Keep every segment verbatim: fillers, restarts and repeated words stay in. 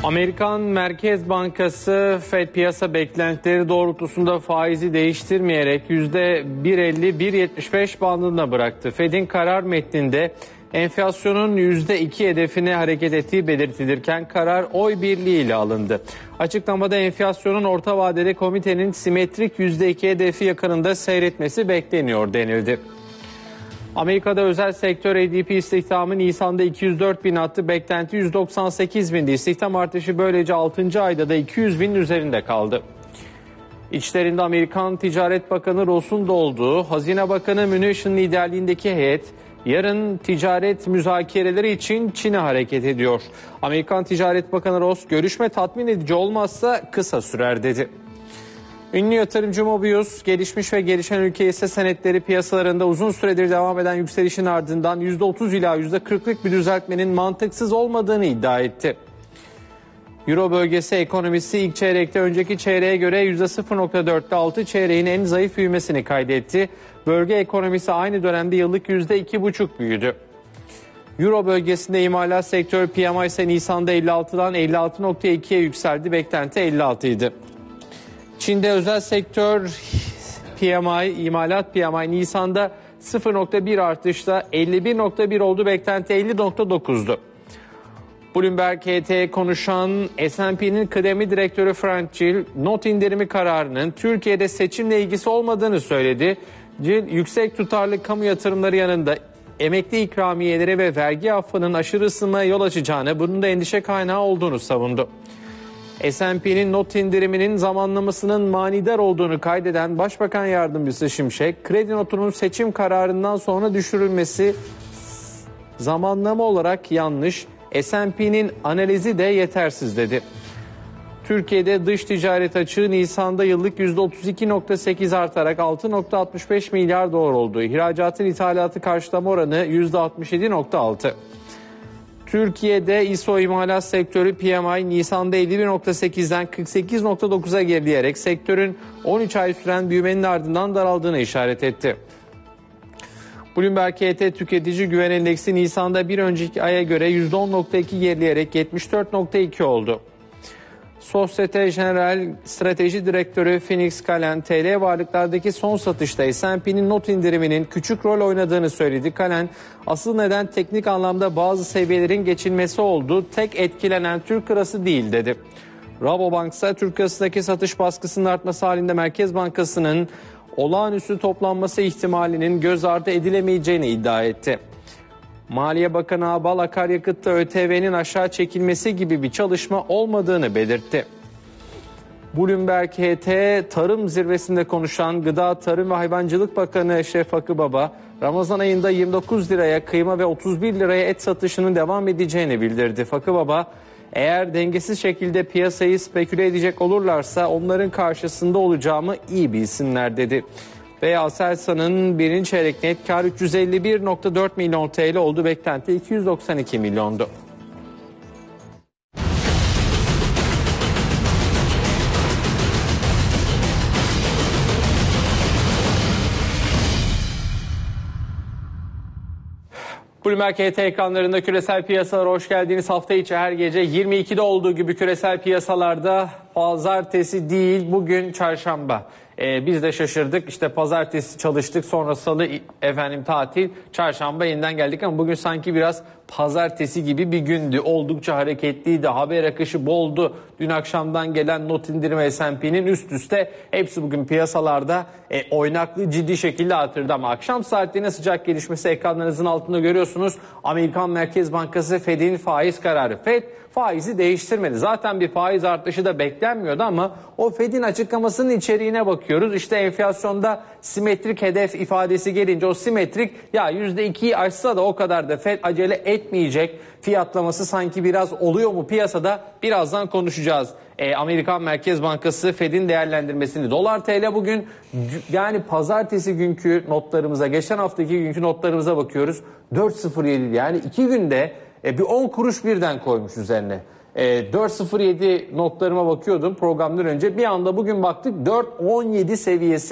Amerikan Merkez Bankası Fed piyasa beklentileri doğrultusunda faizi değiştirmeyerek yüzde bir elli - bir yetmiş beş bandında bıraktı. Fed'in karar metninde enflasyonun yüzde iki hedefine hareket ettiği belirtilirken karar oy birliğiyle alındı. Açıklamada enflasyonun orta vadede komitenin simetrik yüzde iki hedefi yakınında seyretmesi bekleniyor denildi. Amerika'da özel sektör A D P istihdamı Nisan'da iki yüz dört bin attı. Beklenti yüz doksan sekiz bindi. İstihdam artışı böylece altıncı ayda da iki yüz binin üzerinde kaldı. İçlerinde Amerikan Ticaret Bakanı Ross'un da olduğu Hazine Bakanı Mnuchin'in liderliğindeki heyet yarın ticaret müzakereleri için Çin'e hareket ediyor. Amerikan Ticaret Bakanı Ross, görüşme tatmin edici olmazsa kısa sürer dedi. Ünlü yatırımcı Mobius, gelişmiş ve gelişen ülke hisse senetleri piyasalarında uzun süredir devam eden yükselişin ardından yüzde otuz ila yüzde kırklık bir düzeltmenin mantıksız olmadığını iddia etti. Euro bölgesi ekonomisi ilk çeyrekte önceki çeyreğe göre yüzde sıfır virgül dörtte altı çeyreğin en zayıf büyümesini kaydetti. Bölge ekonomisi aynı dönemde yıllık yüzde iki virgül beş büyüdü. Euro bölgesinde imalat sektör P M I ise Nisan'da elli altıdan elli altı virgül ikiye yükseldi. Beklenti elli altı idi. Çin'de özel sektör P M I, imalat P M I Nisan'da sıfır virgül bir artışla elli bir virgül bir oldu. Beklenti elli virgül dokuzdu. Bloomberg H T'ye konuşan S and P'nin kıdemli direktörü Frank Gill, not indirimi kararının Türkiye'de seçimle ilgisi olmadığını söyledi. Gill, yüksek tutarlı kamu yatırımları yanında emekli ikramiyeleri ve vergi affının aşırı ısınmaya yol açacağını, bunun da endişe kaynağı olduğunu savundu. S and P'nin not indiriminin zamanlamasının manidar olduğunu kaydeden Başbakan Yardımcısı Şimşek, kredi notunun seçim kararından sonra düşürülmesi zamanlama olarak yanlış, S and P'nin analizi de yetersiz dedi. Türkiye'de dış ticaret açığı Nisan'da yıllık yüzde otuz iki virgül sekiz artarak altı virgül altmış beş milyar dolar oldu. İhracatın ithalatı karşılama oranı yüzde altmış yedi virgül altı. Türkiye'de İ S O imalat sektörü P M I Nisan'da elli bir virgül sekizden kırk sekiz virgül dokuza gerileyerek sektörün on üç ay süren büyümenin ardından daraldığını işaret etti. Bloomberg H T tüketici güven endeksi Nisan'da bir önceki aya göre yüzde on virgül iki gerileyerek yetmiş dört virgül iki oldu. Societe Generale Strateji Direktörü Phoenix Kalen, T L varlıklardaki son satışta S and P'nin not indiriminin küçük rol oynadığını söyledi. Kalen, asıl neden teknik anlamda bazı seviyelerin geçilmesi oldu, tek etkilenen Türk lirası değil dedi. Rabobank ise Türk lirasındaki satış baskısının artması halinde Merkez Bankası'nın olağanüstü toplanması ihtimalinin göz ardı edilemeyeceğini iddia etti. Maliye Bakanı Abal, akaryakıtta Ö T V'nin aşağı çekilmesi gibi bir çalışma olmadığını belirtti. Bloomberg H T tarım zirvesinde konuşan Gıda, Tarım ve Hayvancılık Bakanı Eşref Akıbaba, Ramazan ayında yirmi dokuz liraya kıyma ve otuz bir liraya et satışının devam edeceğini bildirdi. Akıbaba, eğer dengesiz şekilde piyasayı speküle edecek olurlarsa onların karşısında olacağımı iyi bilsinler dedi. Ve Aselsan'ın birinci çeyrek net kar üç yüz elli bir virgül dört milyon T L oldu. Beklenti iki yüz doksan iki milyondu. Bloomberg H T ekranlarında küresel piyasalara hoş geldiniz. Hafta içi her gece yirmi ikide olduğu gibi küresel piyasalarda pazartesi değil, bugün çarşamba. Ee, biz de şaşırdık. İşte pazartesi çalıştık, sonra salı efendim tatil, çarşamba yeniden geldik ama bugün sanki biraz pazartesi gibi bir gündü. Oldukça hareketliydi. Haber akışı boldu. Dün akşamdan gelen not indirimi S and P'nin üst üste hepsi bugün piyasalarda e, oynaklı, ciddi şekilde artırdı ama akşam saatlerine sıcak gelişmesi ekranlarınızın altında görüyorsunuz. Amerikan Merkez Bankası Fed'in faiz kararı. Fed faizi değiştirmedi. Zaten bir faiz artışı da beklenmiyordu ama o Fed'in açıklamasının içeriğine bakıyoruz. İşte enflasyonda simetrik hedef ifadesi gelince o simetrik, ya yüzde ikiyi aşsa da o kadar da Fed acele etmeyecek fiyatlaması sanki biraz oluyor mu piyasada, birazdan konuşacağız. E, Amerikan Merkez Bankası Fed'in değerlendirmesini. Dolar T L bugün, yani pazartesi günkü notlarımıza, geçen haftaki günkü notlarımıza bakıyoruz. dört virgül sıfır yedi, yani iki günde e, bir on kuruş birden koymuş üzerine. E, dört virgül sıfır yedi notlarıma bakıyordum programdan önce. Bir anda bugün baktık dört virgül on yedi seviyesi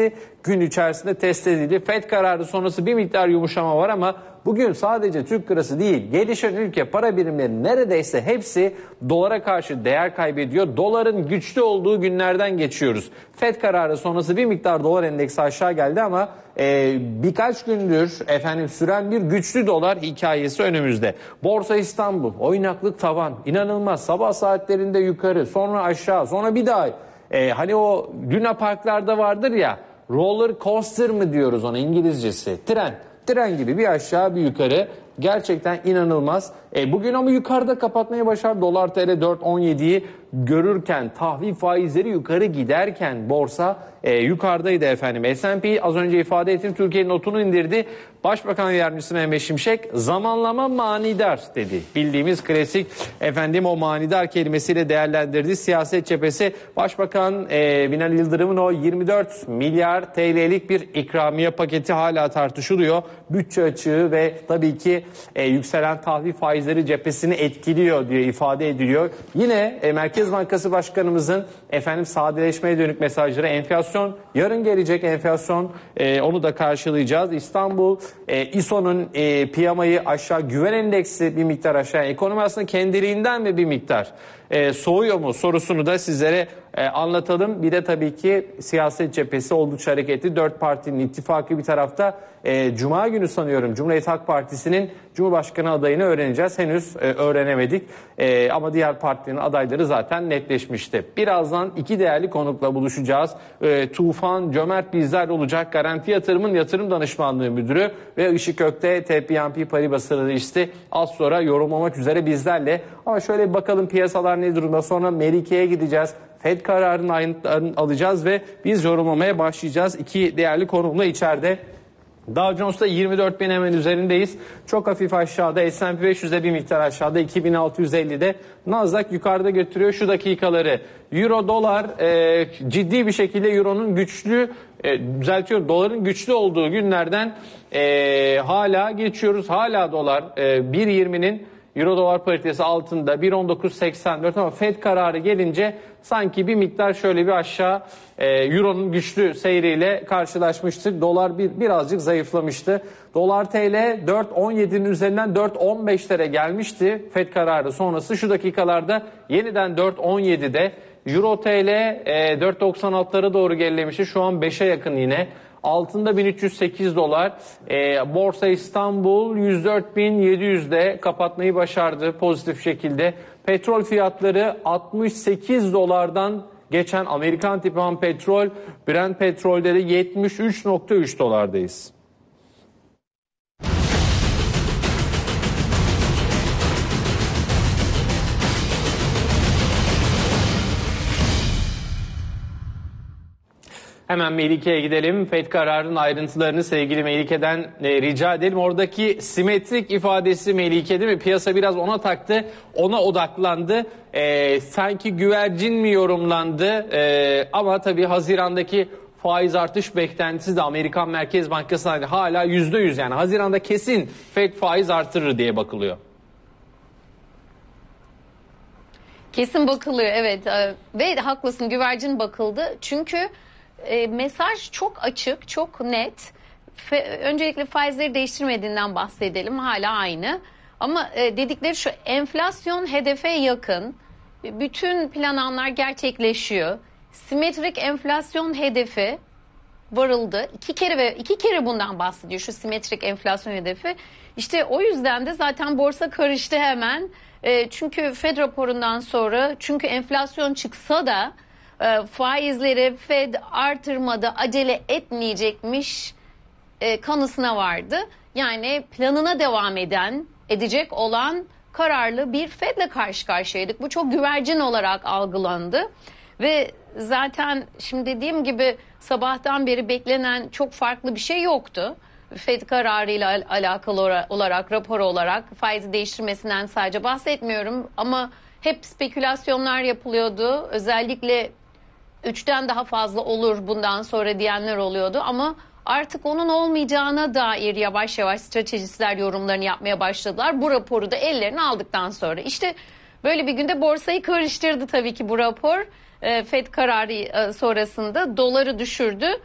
gün içerisinde test edildi. Fed kararı sonrası bir miktar yumuşama var ama bugün sadece Türk lirası değil, gelişen ülke para birimleri neredeyse hepsi dolara karşı değer kaybediyor. Doların güçlü olduğu günlerden geçiyoruz. Fed kararı sonrası bir miktar dolar endeksi aşağı geldi ama e, birkaç gündür efendim süren bir güçlü dolar hikayesi önümüzde. Borsa İstanbul, oynaklık tavan, inanılmaz. Sabah saatlerinde yukarı, sonra aşağı, sonra bir daha. E, hani o Luna Parklarda vardır ya, roller coaster mı diyoruz ona İngilizcesi, tren. Tren gibi bir aşağı bir yukarı, gerçekten inanılmaz. E, bugün ama yukarıda kapatmayı başardı. Dolar T L dört on yediyi görürken, tahvil faizleri yukarı giderken borsa e, yukarıdaydı efendim. S and P az önce ifade ettim, Türkiye'nin notunu indirdi. Başbakan Yardımcısı Mehmet Şimşek zamanlama manidar dedi. Bildiğimiz klasik efendim o manidar kelimesiyle değerlendirdi. Siyaset cephesi Başbakan e, Binali Yıldırım'ın o yirmi dört milyar T L'lik bir ikramiye paketi hala tartışılıyor. Bütçe açığı ve tabii ki e, yükselen tahvil faizleri cephesini etkiliyor diye ifade ediliyor. Yine e, Merkez Bankası Başkanımızın efendim sadeleşmeye dönük mesajları, enflasyon yarın gelecek, enflasyon e, onu da karşılayacağız. İstanbul e, İ S O'nun e, piyamayı aşağı, güven endeksi bir miktar aşağı, ekonomi aslında kendiliğinden mi bir miktar e, soğuyor mu sorusunu da sizlere e, anlatalım. Bir de tabii ki siyaset cephesi oldukça hareketli. Dört partinin ittifakı bir tarafta. E, Cuma günü sanıyorum Cumhuriyet Halk Partisi'nin Cumhurbaşkanı adayını öğreneceğiz. Henüz e, öğrenemedik e, ama diğer partinin adayları zaten netleşmişti. Birazdan iki değerli konukla buluşacağız. E, Tufan Cömert bizler olacak. Garanti Yatırım'ın Yatırım Danışmanlığı Müdürü ve Işık Gök'te T P N P Paribas Stratejisi az sonra yorumlamak üzere bizlerle. Ama şöyle bir bakalım piyasalar ne durumda, sonra Melike'ye gideceğiz. Fed kararının ayrıntılarını alacağız ve biz yorumlamaya başlayacağız. İki değerli konukla içeride. Dow Jones'ta yirmi dört bin hemen üzerindeyiz. Çok hafif aşağıda. S and P beş yüzde bir miktar aşağıda. iki bin altı yüz ellide. Nasdaq yukarıda götürüyor şu dakikaları. Euro dolar e, ciddi bir şekilde Euro'nun güçlü e, düzeltiyor. Doların güçlü olduğu günlerden e, hala geçiyoruz. Hala dolar e, bir yirminin Euro dolar paritesi altında, bir on dokuz seksen dört ama Fed kararı gelince sanki bir miktar şöyle bir aşağı e, Euro'nun güçlü seyriyle karşılaşmıştık. Dolar bir, birazcık zayıflamıştı. Dolar T L dört on yedinin üzerinden dört on beşlere gelmişti Fed kararı sonrası. Şu dakikalarda yeniden dört on yedide. Euro T L e, dört doksan altılara doğru gerilemişti. Şu an beşe yakın yine. Altında bin üç yüz sekiz dolar. E, Borsa İstanbul yüz dört bin yedi yüzde kapatmayı başardı pozitif şekilde. Petrol fiyatları altmış sekiz dolardan geçen Amerikan tipi ham petrol, Brent petrolde de yetmiş üç nokta üç dolardayız. Hemen Melike'ye gidelim. Fed kararının ayrıntılarını sevgili Melike'den e, rica edelim. Oradaki simetrik ifadesi Melike değil mi? Piyasa biraz ona taktı, ona odaklandı. E, sanki güvercin mi yorumlandı? E, ama tabii Haziran'daki faiz artış beklentisi de Amerikan Merkez Bankası hala yüzde yüz, yani Haziran'da kesin Fed faiz artırır diye bakılıyor. Kesin bakılıyor, evet. Ve haklısın, güvercin bakıldı. Çünkü E, mesaj çok açık, çok net. Fe, öncelikle faizleri değiştirmediğinden bahsedelim. Hala aynı. Ama e, dedikleri şu, enflasyon hedefe yakın. Bütün planlar gerçekleşiyor. Simetrik enflasyon hedefi varıldı. İki kere ve iki kere bundan bahsediyor, şu simetrik enflasyon hedefi. İşte o yüzden de zaten borsa karıştı hemen. E, çünkü Fed raporundan sonra, çünkü enflasyon çıksa da faizleri Fed artırmada acele etmeyecekmiş e, kanısına vardı. Yani planına devam eden, edecek olan kararlı bir Fed'le karşı karşıyaydık. Bu çok güvercin olarak algılandı. Ve zaten şimdi dediğim gibi sabahtan beri beklenen çok farklı bir şey yoktu. Fed kararıyla alakalı olarak, rapor olarak faizi değiştirmesinden sadece bahsetmiyorum. Ama hep spekülasyonlar yapılıyordu. Özellikle üçten daha fazla olur bundan sonra diyenler oluyordu ama artık onun olmayacağına dair yavaş yavaş stratejistler yorumlarını yapmaya başladılar. Bu raporu da ellerine aldıktan sonra. İşte böyle bir günde borsayı karıştırdı tabii ki bu rapor. Fed kararı sonrasında doları düşürdü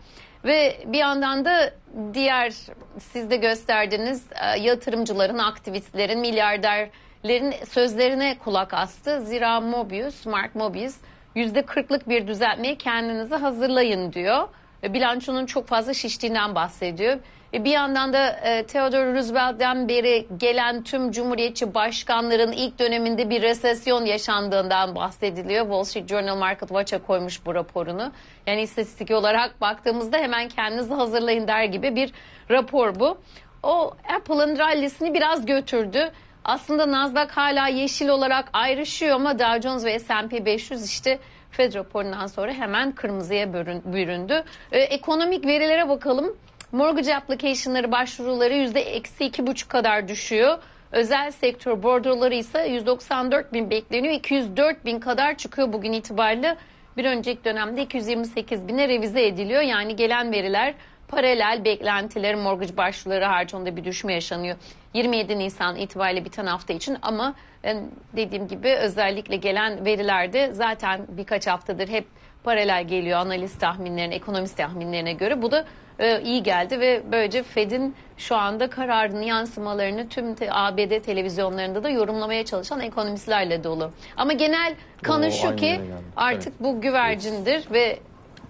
Ve bir yandan da diğer siz de gösterdiğiniz yatırımcıların, aktivistlerin, milyarderlerin sözlerine kulak astı. Zira Mobius, Mark Mobius yüzde kırklık bir düzeltmeye kendinizi hazırlayın diyor. Bilançonun çok fazla şiştiğinden bahsediyor. Bir yandan da Theodore Roosevelt'ten beri gelen tüm cumhuriyetçi başkanların ilk döneminde bir resesyon yaşandığından bahsediliyor. Wall Street Journal Market Watch'a koymuş bu raporunu. Yani istatistik olarak baktığımızda hemen kendinizi hazırlayın der gibi bir rapor bu. O Apple'ın rallisini biraz götürdü. Aslında Nasdaq hala yeşil olarak ayrışıyor ama Dow Jones ve S and P beş yüz işte Fed raporundan sonra hemen kırmızıya büründü. Ee, ekonomik verilere bakalım. Mortgage application'ları, başvuruları yüzde eksi iki buçuk kadar düşüyor. Özel sektör bordroları ise yüz doksan dört bin bekleniyor. iki yüz dört bin kadar çıkıyor bugün itibariyle. Bir önceki dönemde iki yüz yirmi sekiz bine revize ediliyor. Yani gelen veriler paralel beklentileri, mortgage başvuruları haricinde bir düşme yaşanıyor. yirmi yedi Nisan itibariyle biten hafta için ama dediğim gibi özellikle gelen verilerde zaten birkaç haftadır hep paralel geliyor analiz tahminlerine, ekonomist tahminlerine göre. Bu da e, iyi geldi ve böylece Fed'in şu anda kararını, yansımalarını tüm te, A B D televizyonlarında da yorumlamaya çalışan ekonomistlerle dolu. Ama genel kanı Oo, şu ki artık evet. bu güvercindir ve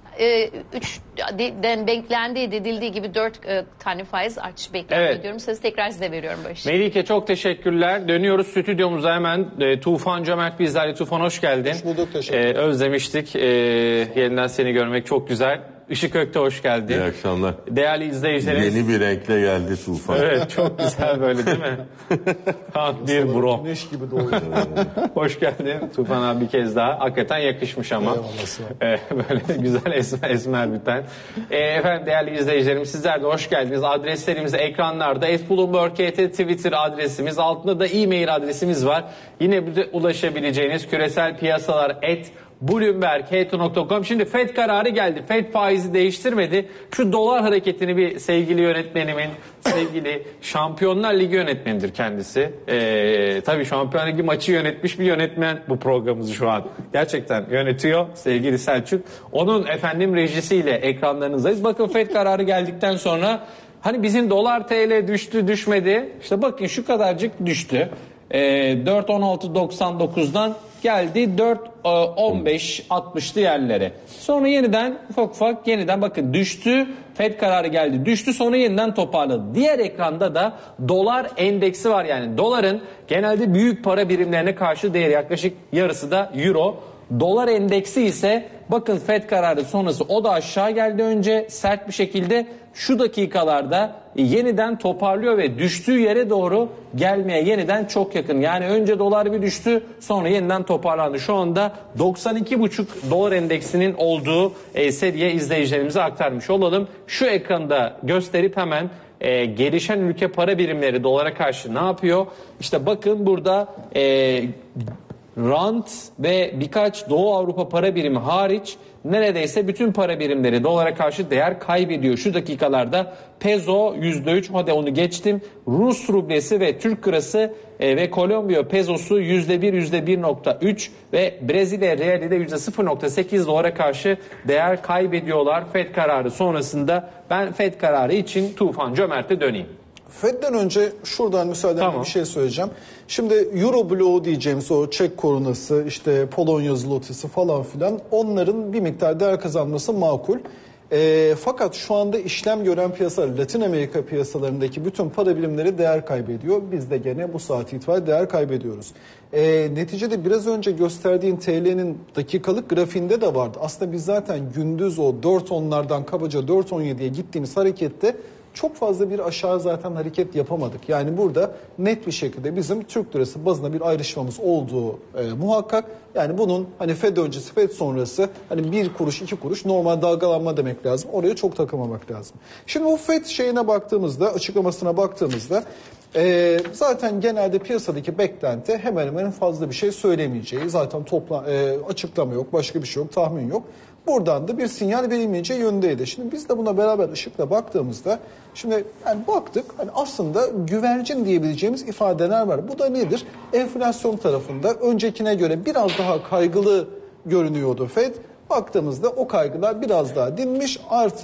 e, üç den beklendiği, dedildiği gibi dört e, tane faiz artış bekleniyor evet. diyorum. Sözü tekrar size veriyorum Barış. Melike çok teşekkürler. Dönüyoruz stüdyomuza hemen. E, Tufan Cömert bizlerle. Tufan hoş geldin. Hoş bulduk, teşekkür ederim. E, özlemiştik. E, yeniden seni görmek çok güzel. Işık Ökte hoş geldin. İyi akşamlar. Değerli izleyicilerimiz. Yeni bir renkle geldi Tufan. Evet çok güzel böyle değil mi? Tam bir bro. Güneş gibi doğuyor. Hoş geldin Tufan abi bir kez daha. Hakikaten yakışmış ama. Ee, böyle güzel esmer, esmer bir ten. Ee, efendim değerli izleyicilerim sizler de hoş geldiniz. Adreslerimiz ekranlarda. et bloomberg nokta t Twitter adresimiz. Altında da e-mail adresimiz var. Yine bize ulaşabileceğiniz küresel piyasalar et bloomberg nokta com. Şimdi Fed kararı geldi. Fed faizi değiştirmedi. Şu dolar hareketini bir sevgili yönetmenimin, sevgili Şampiyonlar Ligi yönetmenidir kendisi. Ee, tabii Şampiyonlar Ligi maçı yönetmiş bir yönetmen bu programımızı şu an. Gerçekten yönetiyor sevgili Selçuk. Onun efendim rejisiyle ekranlarınızdayız. Bakın Fed kararı geldikten sonra hani bizim dolar T L düştü düşmedi. İşte bakın şu kadarcık düştü. Ee, dört on altı doksan dokuzdan geldi dört on beş altmışlı yerlere. Sonra yeniden ufak ufak yeniden bakın düştü. Fed kararı geldi. Düştü sonra yeniden toparladı. Diğer ekranda da dolar endeksi var. Yani doların genelde büyük para birimlerine karşı değeri yaklaşık yarısı da euro. Dolar endeksi ise bakın Fed kararı sonrası o da aşağı geldi önce sert bir şekilde. Şu dakikalarda yeniden toparlıyor ve düştüğü yere doğru gelmeye yeniden çok yakın. Yani önce dolar bir düştü sonra yeniden toparlandı. Şu anda doksan iki buçuk dolar endeksinin olduğu e, seviye izleyicilerimize aktarmış olalım. Şu ekranda gösterip hemen e, gelişen ülke para birimleri dolara karşı ne yapıyor? İşte bakın burada e, rand ve birkaç Doğu Avrupa para birimi hariç neredeyse bütün para birimleri dolara karşı değer kaybediyor. Şu dakikalarda peso yüzde üç, hadi onu geçtim. Rus rublesi ve Türk lirası e, ve Kolombiya pesosu yüzde bir, yüzde bir nokta üç ve Brezilya reali de yüzde sıfır nokta sekiz dolara karşı değer kaybediyorlar. Fed kararı sonrasında ben Fed kararı için Tufan Cömert'e döneyim. Fed'den önce şuradan müsaadenle tamam. bir şey söyleyeceğim. Şimdi Euro bloğu diyeceğimiz o Çek korunası, işte Polonya zlotisi falan filan onların bir miktar değer kazanması makul. E, fakat şu anda işlem gören piyasalar, Latin Amerika piyasalarındaki bütün para birimleri değer kaybediyor. Biz de gene bu saat itibariyle değer kaybediyoruz. E, neticede biraz önce gösterdiğin T L'nin dakikalık grafiğinde de vardı. Aslında biz zaten gündüz o dört onlardan kabaca dört on yediye gittiğimiz harekette çok fazla bir aşağı zaten hareket yapamadık. Yani burada net bir şekilde bizim Türk lirası bazında bir ayrışmamız olduğu e, muhakkak. Yani bunun hani Fed öncesi, Fed sonrası hani bir kuruş, iki kuruş normal dalgalanma demek lazım. Oraya çok takılmamak lazım. Şimdi o Fed şeyine baktığımızda, açıklamasına baktığımızda e, zaten genelde piyasadaki beklenti hemen hemen fazla bir şey söylemeyeceği. Zaten topla, e, açıklama yok, başka bir şey yok, tahmin yok. Buradan da bir sinyal verilmeyeceği yöndeydi. Şimdi biz de buna beraber ışıkla baktığımızda şimdi yani baktık hani aslında güvercin diyebileceğimiz ifadeler var. Bu da nedir? Enflasyon tarafında öncekine göre biraz daha kaygılı görünüyordu Fed. Baktığımızda o kaygılar biraz daha dinmiş artı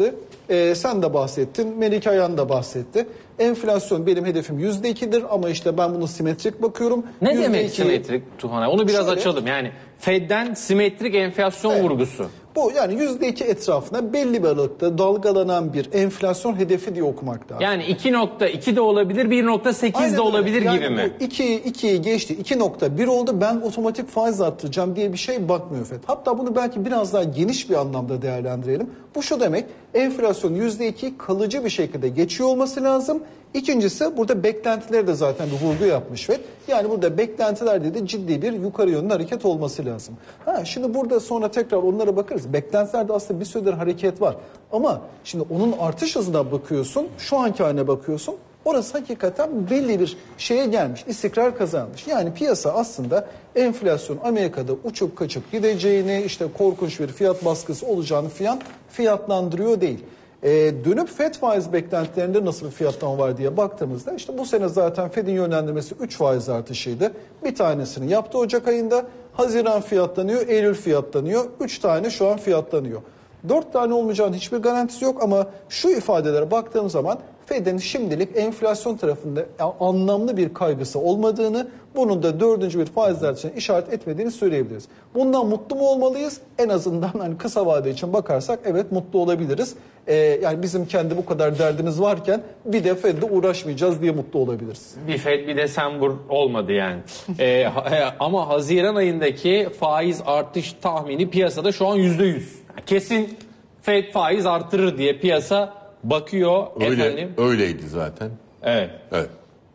Ee, sen de bahsettin, Melike Ayan da bahsetti. Enflasyon benim hedefim yüzde ikidir ama işte ben bunu simetrik bakıyorum. Ne yüzde demek iki simetrik Tuhan'a? Onu biraz Şöyle, açalım. Yani Fed'den simetrik enflasyon Evet. vurgusu. Bu yani yüzde iki etrafına belli bir aralıkta dalgalanan bir enflasyon hedefi diye okumak lazım. Yani iki nokta iki de olabilir, bir nokta sekiz Aynen de öyle. olabilir yani gibi mi? Bu iki, ikiyi geçti. iki nokta bir oldu. Ben otomatik faiz arttıracağım diye bir şey bakmıyor Fed. Hatta bunu belki biraz daha geniş bir anlamda değerlendirelim. Bu şu demek. Enflasyon yüzde iki kalıcı bir şekilde geçiyor olması lazım. İkincisi burada beklentileri de zaten bir vurgu yapmış Fed. Yani burada beklentilerde de ciddi bir yukarı yönlü hareket olması lazım. Ha, şimdi burada sonra tekrar onlara bakarız. Beklentilerde aslında bir süredir hareket var. Ama şimdi onun artış hızına bakıyorsun. Şu anki haline bakıyorsun. Orası hakikaten belli bir şeye gelmiş, istikrar kazanmış. Yani piyasa aslında enflasyon Amerika'da uçup kaçıp gideceğini, işte korkunç bir fiyat baskısı olacağını fiyan fiyatlandırıyor değil. Ee, dönüp Fed faiz beklentilerinde nasıl bir fiyatlama var diye baktığımızda işte bu sene zaten Fed'in yönlendirmesi üç faiz artışıydı. Bir tanesini yaptı Ocak ayında. Haziran fiyatlanıyor, Eylül fiyatlanıyor. üç tane şu an fiyatlanıyor. dört tane olmayacağının hiçbir garantisi yok ama şu ifadelere baktığım zaman Fed'in şimdilik enflasyon tarafında anlamlı bir kaygısı olmadığını, bunun da dördüncü bir faiz artışına işaret etmediğini söyleyebiliriz. Bundan mutlu mu olmalıyız? En azından hani kısa vade için bakarsak evet mutlu olabiliriz. Ee, yani bizim kendi bu kadar derdimiz varken bir de Fed'le uğraşmayacağız diye mutlu olabiliriz. Bir Fed bir December olmadı yani. ee, ama Haziran ayındaki faiz artış tahmini piyasada şu an yüzde yüz. Kesin Fed faiz artırır diye piyasa bakıyor. Öyle, efendim. öyleydi zaten. Evet. Evet.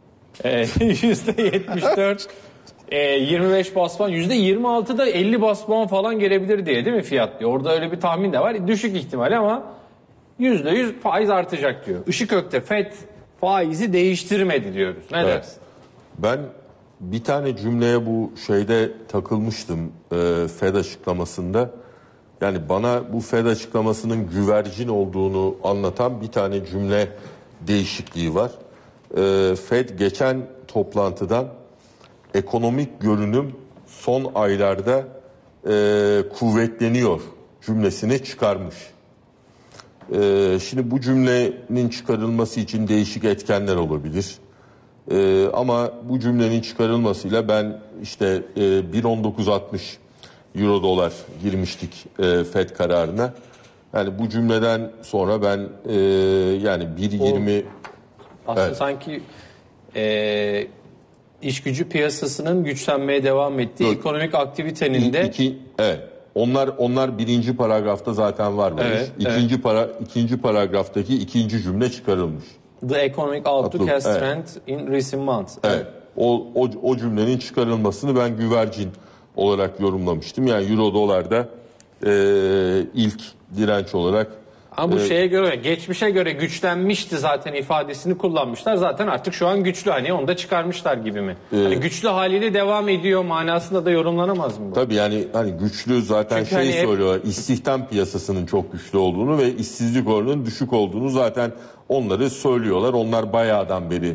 Ee, yüzde yetmiş dört, e, yirmi beş bas puan, yüzde yirmi altıda elli bas puan falan gelebilir diye değil mi fiyat diyor. Orada öyle bir tahmin de var. Düşük ihtimal ama yüzde yüz faiz artacak diyor. Işıkök'te Fed faizi değiştirmedi diyoruz. Ne Evet. dersin? Ben bir tane cümleye bu şeyde takılmıştım e, Fed açıklamasında. Yani bana bu Fed açıklamasının güvercin olduğunu anlatan bir tane cümle değişikliği var. E, Fed geçen toplantıdan ekonomik görünüm son aylarda e, kuvvetleniyor cümlesini çıkarmış. E, şimdi bu cümlenin çıkarılması için değişik etkenler olabilir. E, ama bu cümlenin çıkarılmasıyla ben işte e, bir nokta on dokuz altmış euro dolar girmiştik e, Fed kararına. Yani bu cümleden sonra ben e, yani bir nokta yirmi Aslında Evet. sanki e, iş gücü piyasasının güçlenmeye devam ettiği Yok. ekonomik aktivitenin de iki, evet. Onlar onlar birinci paragrafta zaten var. Evet, ikinci evet. para ikinci paragraftaki ikinci cümle çıkarılmış. the economic outlook Outlook, has evet. strengthened in recent months. Evet. O, o o cümlenin çıkarılmasını ben güvercin olarak yorumlamıştım. Yani euro dolarda e, ilk direnç olarak. Ama bu e, şeye göre, geçmişe göre güçlenmişti zaten ifadesini kullanmışlar. Zaten artık şu an güçlü, hani onu da çıkarmışlar gibi mi? e, hani güçlü haliyle devam ediyor manasında da yorumlanamaz mı bu? Tabii yani hani güçlü zaten Çünkü şey hani hep- söylüyorlar. İstihdam piyasasının çok güçlü olduğunu ve işsizlik oranının düşük olduğunu zaten onları söylüyorlar. Onlar bayağıdan beri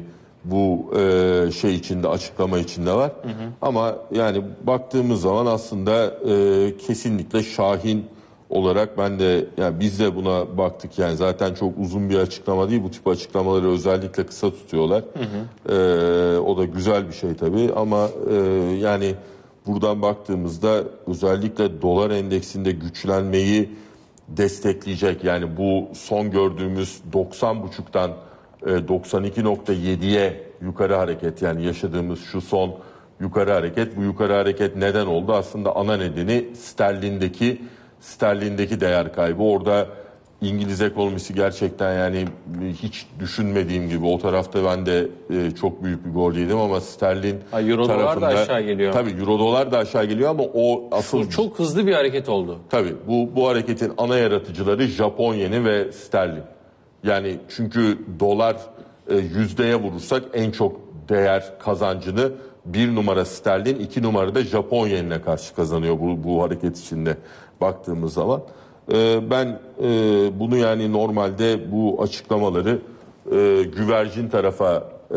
bu e, şey içinde, açıklama içinde var. Hı hı. Ama yani baktığımız zaman aslında e, kesinlikle şahin olarak ben de, yani biz de buna baktık. Yani zaten çok uzun bir açıklama değil, bu tip açıklamaları özellikle kısa tutuyorlar. Hı hı. E, o da güzel bir şey tabii ama e, yani buradan baktığımızda özellikle dolar endeksinde güçlenmeyi destekleyecek, yani bu son gördüğümüz doksan buçuktan doksan iki nokta yediye yukarı hareket, yani yaşadığımız şu son yukarı hareket, bu yukarı hareket neden oldu? Aslında ana nedeni sterlindeki sterlindeki değer kaybı. Orada İngiliz ekonomisi gerçekten yani hiç düşünmediğim gibi, o tarafta ben de çok büyük bir gol yedim ama sterlin ha, Euro tarafında dolar da aşağı geliyor. Tabii euro dolar da aşağı geliyor ama o asıl Çok, çok hızlı bir hareket oldu. Tabii bu bu hareketin ana yaratıcıları Japon yeni ve sterlin. Yani çünkü dolar e, yüzdeye vurursak en çok değer kazancını bir numara sterlin, iki numarada Japon yenine karşı kazanıyor bu, bu hareket içinde baktığımız zaman. E, ben e, bunu yani normalde bu açıklamaları e, güvercin tarafa e,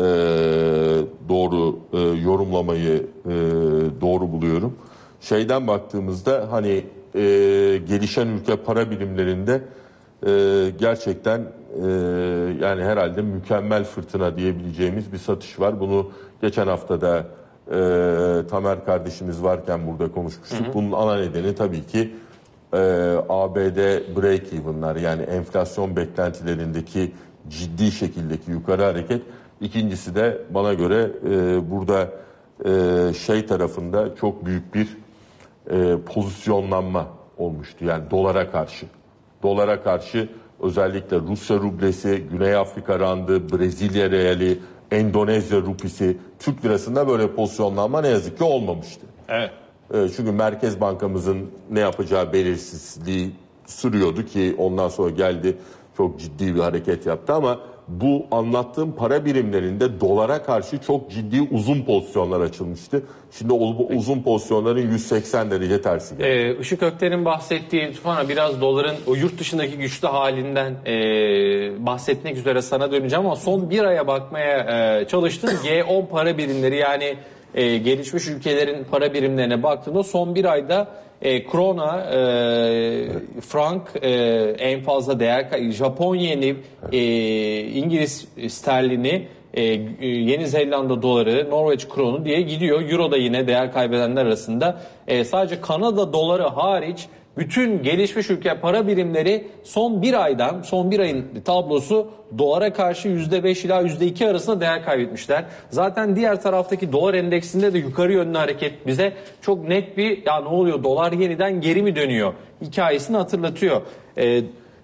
doğru e, yorumlamayı e, doğru buluyorum. Şeyden baktığımızda hani e, gelişen ülke para birimlerinde e, gerçekten e, yani herhalde mükemmel fırtına diyebileceğimiz bir satış var. Bunu geçen hafta da e, Tamer kardeşimiz varken burada konuşmuştuk. Hı hı. Bunun ana nedeni tabii ki e, A B D break-even'lar, yani enflasyon beklentilerindeki ciddi şekildeki yukarı hareket. İkincisi de bana göre e, burada e, şey tarafında çok büyük bir e, pozisyonlanma olmuştu. Yani dolara karşı. Dolara karşı özellikle Rusya rublesi, Güney Afrika randı, Brezilya reali, Endonezya rupisi, Türk lirasında böyle pozisyonlanma ne yazık ki olmamıştı. Evet. E, çünkü Merkez Bankamızın ne yapacağı belirsizliği sürüyordu ki ondan sonra geldi, çok ciddi bir hareket yaptı ama bu anlattığım para birimlerinde dolara karşı çok ciddi uzun pozisyonlar açılmıştı. Şimdi o uzun pozisyonların yüz seksen derece tersi geldi. Ee, Işık Ökten'in bahsettiği Tufan, biraz doların o yurt dışındaki güçlü halinden e, bahsetmek üzere sana döneceğim ama son bir aya bakmaya e, çalıştım. G on para birimleri, yani e, gelişmiş ülkelerin para birimlerine baktığımda son bir ayda E, krona, e, evet. frank e, en fazla değer, Japon yeni, evet. e, İngiliz sterlini, e, Yeni Zelanda doları, Norveç kronu diye gidiyor. Euro da yine değer kaybedenler arasında. E, sadece Kanada doları hariç bütün gelişmiş ülke para birimleri son bir aydan, son bir ayın tablosu dolara karşı yüzde beş ila yüzde iki arasında değer kaybetmişler. Zaten diğer taraftaki dolar endeksinde de yukarı yönlü hareket bize çok net bir, ya ne oluyor, dolar yeniden geri mi dönüyor hikayesini hatırlatıyor. Ee,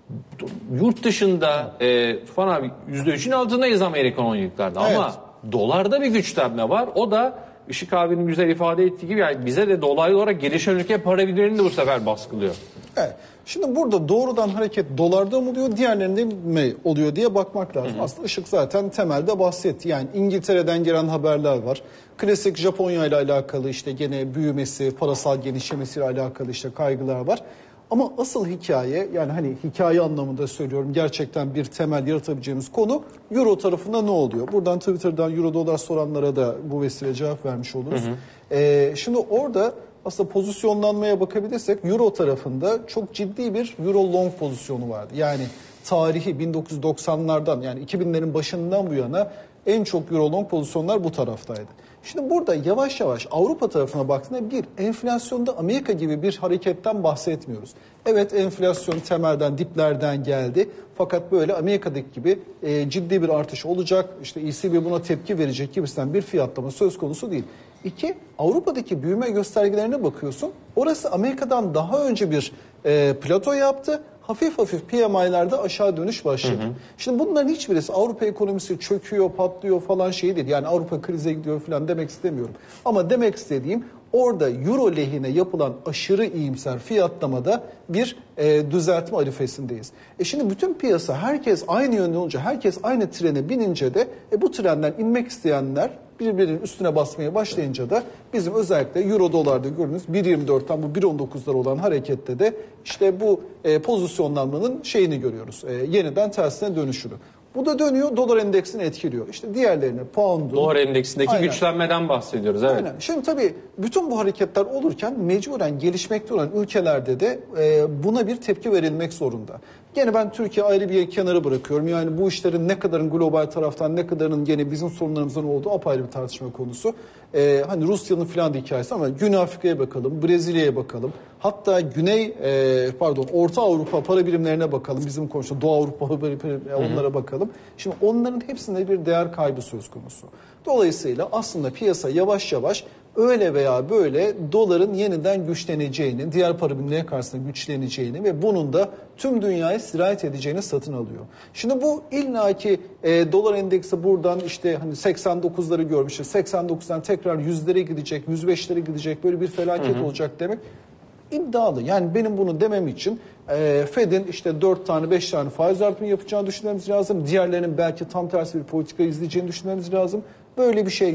yurt dışında e, Tufan abi yüzde üçün altındayız Amerikan on yıllıklarda, evet. Ama dolarda bir güçlenme var. O da Işık abinin güzel ifade ettiği gibi yani bize de dolaylı olarak gelişen ülke para birimlerini de bu sefer baskılıyor. Evet. Şimdi burada doğrudan hareket dolarda mı oluyor, diğerlerinde mi oluyor diye bakmak lazım. Hı hı. Aslında Işık zaten temelde bahsetti. Yani İngiltere'den gelen haberler var. Klasik Japonya ile alakalı işte gene büyümesi, parasal genişlemesiyle alakalı işte kaygılar var. Ama asıl hikaye, yani hani hikaye anlamında söylüyorum, gerçekten bir temel yaratabileceğimiz konu Euro tarafında ne oluyor? Buradan Twitter'dan Euro dolar soranlara da bu vesile cevap vermiş oluruz. Hı hı. Ee, şimdi orada aslında pozisyonlanmaya bakabilirsek Euro tarafında çok ciddi bir Euro long pozisyonu vardı. Yani tarihi bin dokuz yüz doksanlardan, yani iki binlerin başından bu yana en çok Euro long pozisyonlar bu taraftaydı. Şimdi burada yavaş yavaş Avrupa tarafına baktığında bir enflasyonda Amerika gibi bir hareketten bahsetmiyoruz. Evet, enflasyon temelden, diplerden geldi. Fakat böyle Amerika'daki gibi e, ciddi bir artış olacak, İşte E C B buna tepki verecek gibisinden bir fiyatlama söz konusu değil. İki, Avrupa'daki büyüme göstergelerine bakıyorsun. Orası Amerika'dan daha önce bir e, plato yaptı. Hafif hafif P M I'lerde aşağı dönüş başladı. Hı hı. Şimdi bunların hiçbirisi Avrupa ekonomisi çöküyor, patlıyor falan şey değil. Yani Avrupa krize gidiyor falan demek istemiyorum. Ama demek istediğim, orada Euro lehine yapılan aşırı iyimser fiyatlamada bir e, düzeltme arifesindeyiz. E şimdi bütün piyasa, herkes aynı yönde olunca, herkes aynı trene binince de e, bu trenden inmek isteyenler birbirinin üstüne basmaya başlayınca da bizim özellikle Euro dolarda gördüğünüz bir yirmi dörtten bu bir on dokuzlar olan harekette de işte bu e, pozisyonlanmanın şeyini görüyoruz. E, yeniden tersine dönüşünü. Bu da dönüyor, dolar endeksini etkiliyor. İşte diğerlerine, pound'u. Dolar endeksindeki aynen. güçlenmeden bahsediyoruz. Evet. Aynen. Şimdi tabii bütün bu hareketler olurken mecburen gelişmekte olan ülkelerde de e, buna bir tepki verilmek zorunda. Gene ben Türkiye ayrı bir kenara bırakıyorum. Yani bu işlerin ne kadarın global taraftan, ne kadarının gene bizim sorunlarımızdan olduğu apayrı bir tartışma konusu. Ee, hani Rusya'nın filan da hikayesi, ama Güney Afrika'ya bakalım, Brezilya'ya bakalım. Hatta Güney, e, pardon Orta Avrupa para birimlerine bakalım. Bizim konuştuğumuz Doğu Avrupa para birimlerine, onlara bakalım. Şimdi onların hepsinde bir değer kaybı söz konusu. Dolayısıyla aslında piyasa yavaş yavaş öyle veya böyle doların yeniden güçleneceğini, diğer para birimleri karşısında güçleneceğini ve bunun da tüm dünyaya sirayet edeceğini satın alıyor. Şimdi bu illaki e, dolar endeksi buradan işte hani seksen dokuzları görmüşüz. seksen dokuzdan tekrar yüzlere gidecek, yüz beşlere gidecek, böyle bir felaket hı hı. olacak demek iddialı. Yani benim bunu demem için e, Fed'in işte dört tane beş tane faiz artırımı yapacağını düşünmemiz lazım. Diğerlerinin belki tam tersi bir politika izleyeceğini düşünmemiz lazım. Böyle bir şey yok.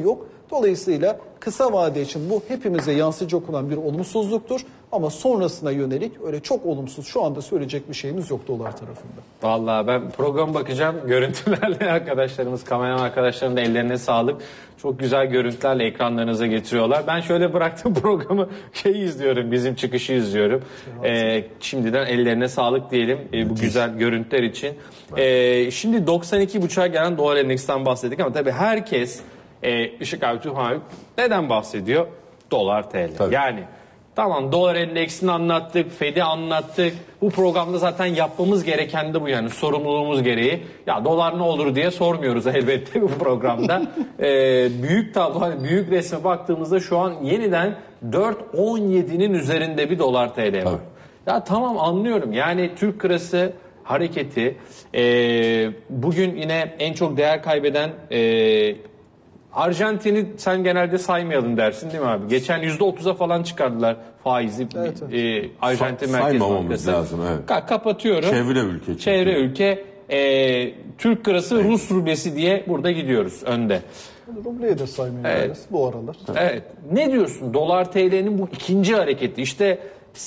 Dolayısıyla kısa vade için bu hepimize yansıyacak olan bir olumsuzluktur. Ama sonrasına yönelik öyle çok olumsuz şu anda söyleyecek bir şeyimiz yok dolar tarafında. Vallahi ben program bakacağım. Görüntülerle arkadaşlarımız, kameraman arkadaşlarım da ellerine sağlık. Çok güzel görüntülerle ekranlarınıza getiriyorlar. Ben şöyle bıraktım programı, şey izliyorum, bizim çıkışı izliyorum. Ee, şimdiden ellerine sağlık diyelim e, bu güzel görüntüler için. Ee, şimdi doksan iki buçuğa gelen dolar endeksten bahsettik ama tabii herkes e, Işık abi Tuhan neden bahsediyor? Dolar T L. Tabii. Yani tamam, dolar endeksini anlattık, Fed'i anlattık. Bu programda zaten yapmamız gereken de bu, yani sorumluluğumuz gereği. Ya dolar ne olur diye sormuyoruz elbette bu programda. ee, büyük tablo, hani büyük resme baktığımızda şu an yeniden dört on yedi'nin üzerinde bir dolar T L var. Tabii. Ya tamam, anlıyorum. Yani Türk lirası hareketi e, bugün yine en çok değer kaybeden e, Arjantin'i sen genelde saymayalım dersin değil mi abi? Geçen yüzde otuza falan çıkardılar faizi. Evet, evet. E, Arjantin Sa- Merkez saymamamız Bankası. lazım, evet. Ka- kapatıyorum. Çevre ülke çünkü. Çevre ülke. E, Türk lirası, Rus rublesi diye burada gidiyoruz önde. Rubleyi de saymayacağız Evet. bu aralar. Evet. Ne diyorsun? Dolar T L'nin bu ikinci hareketi. İşte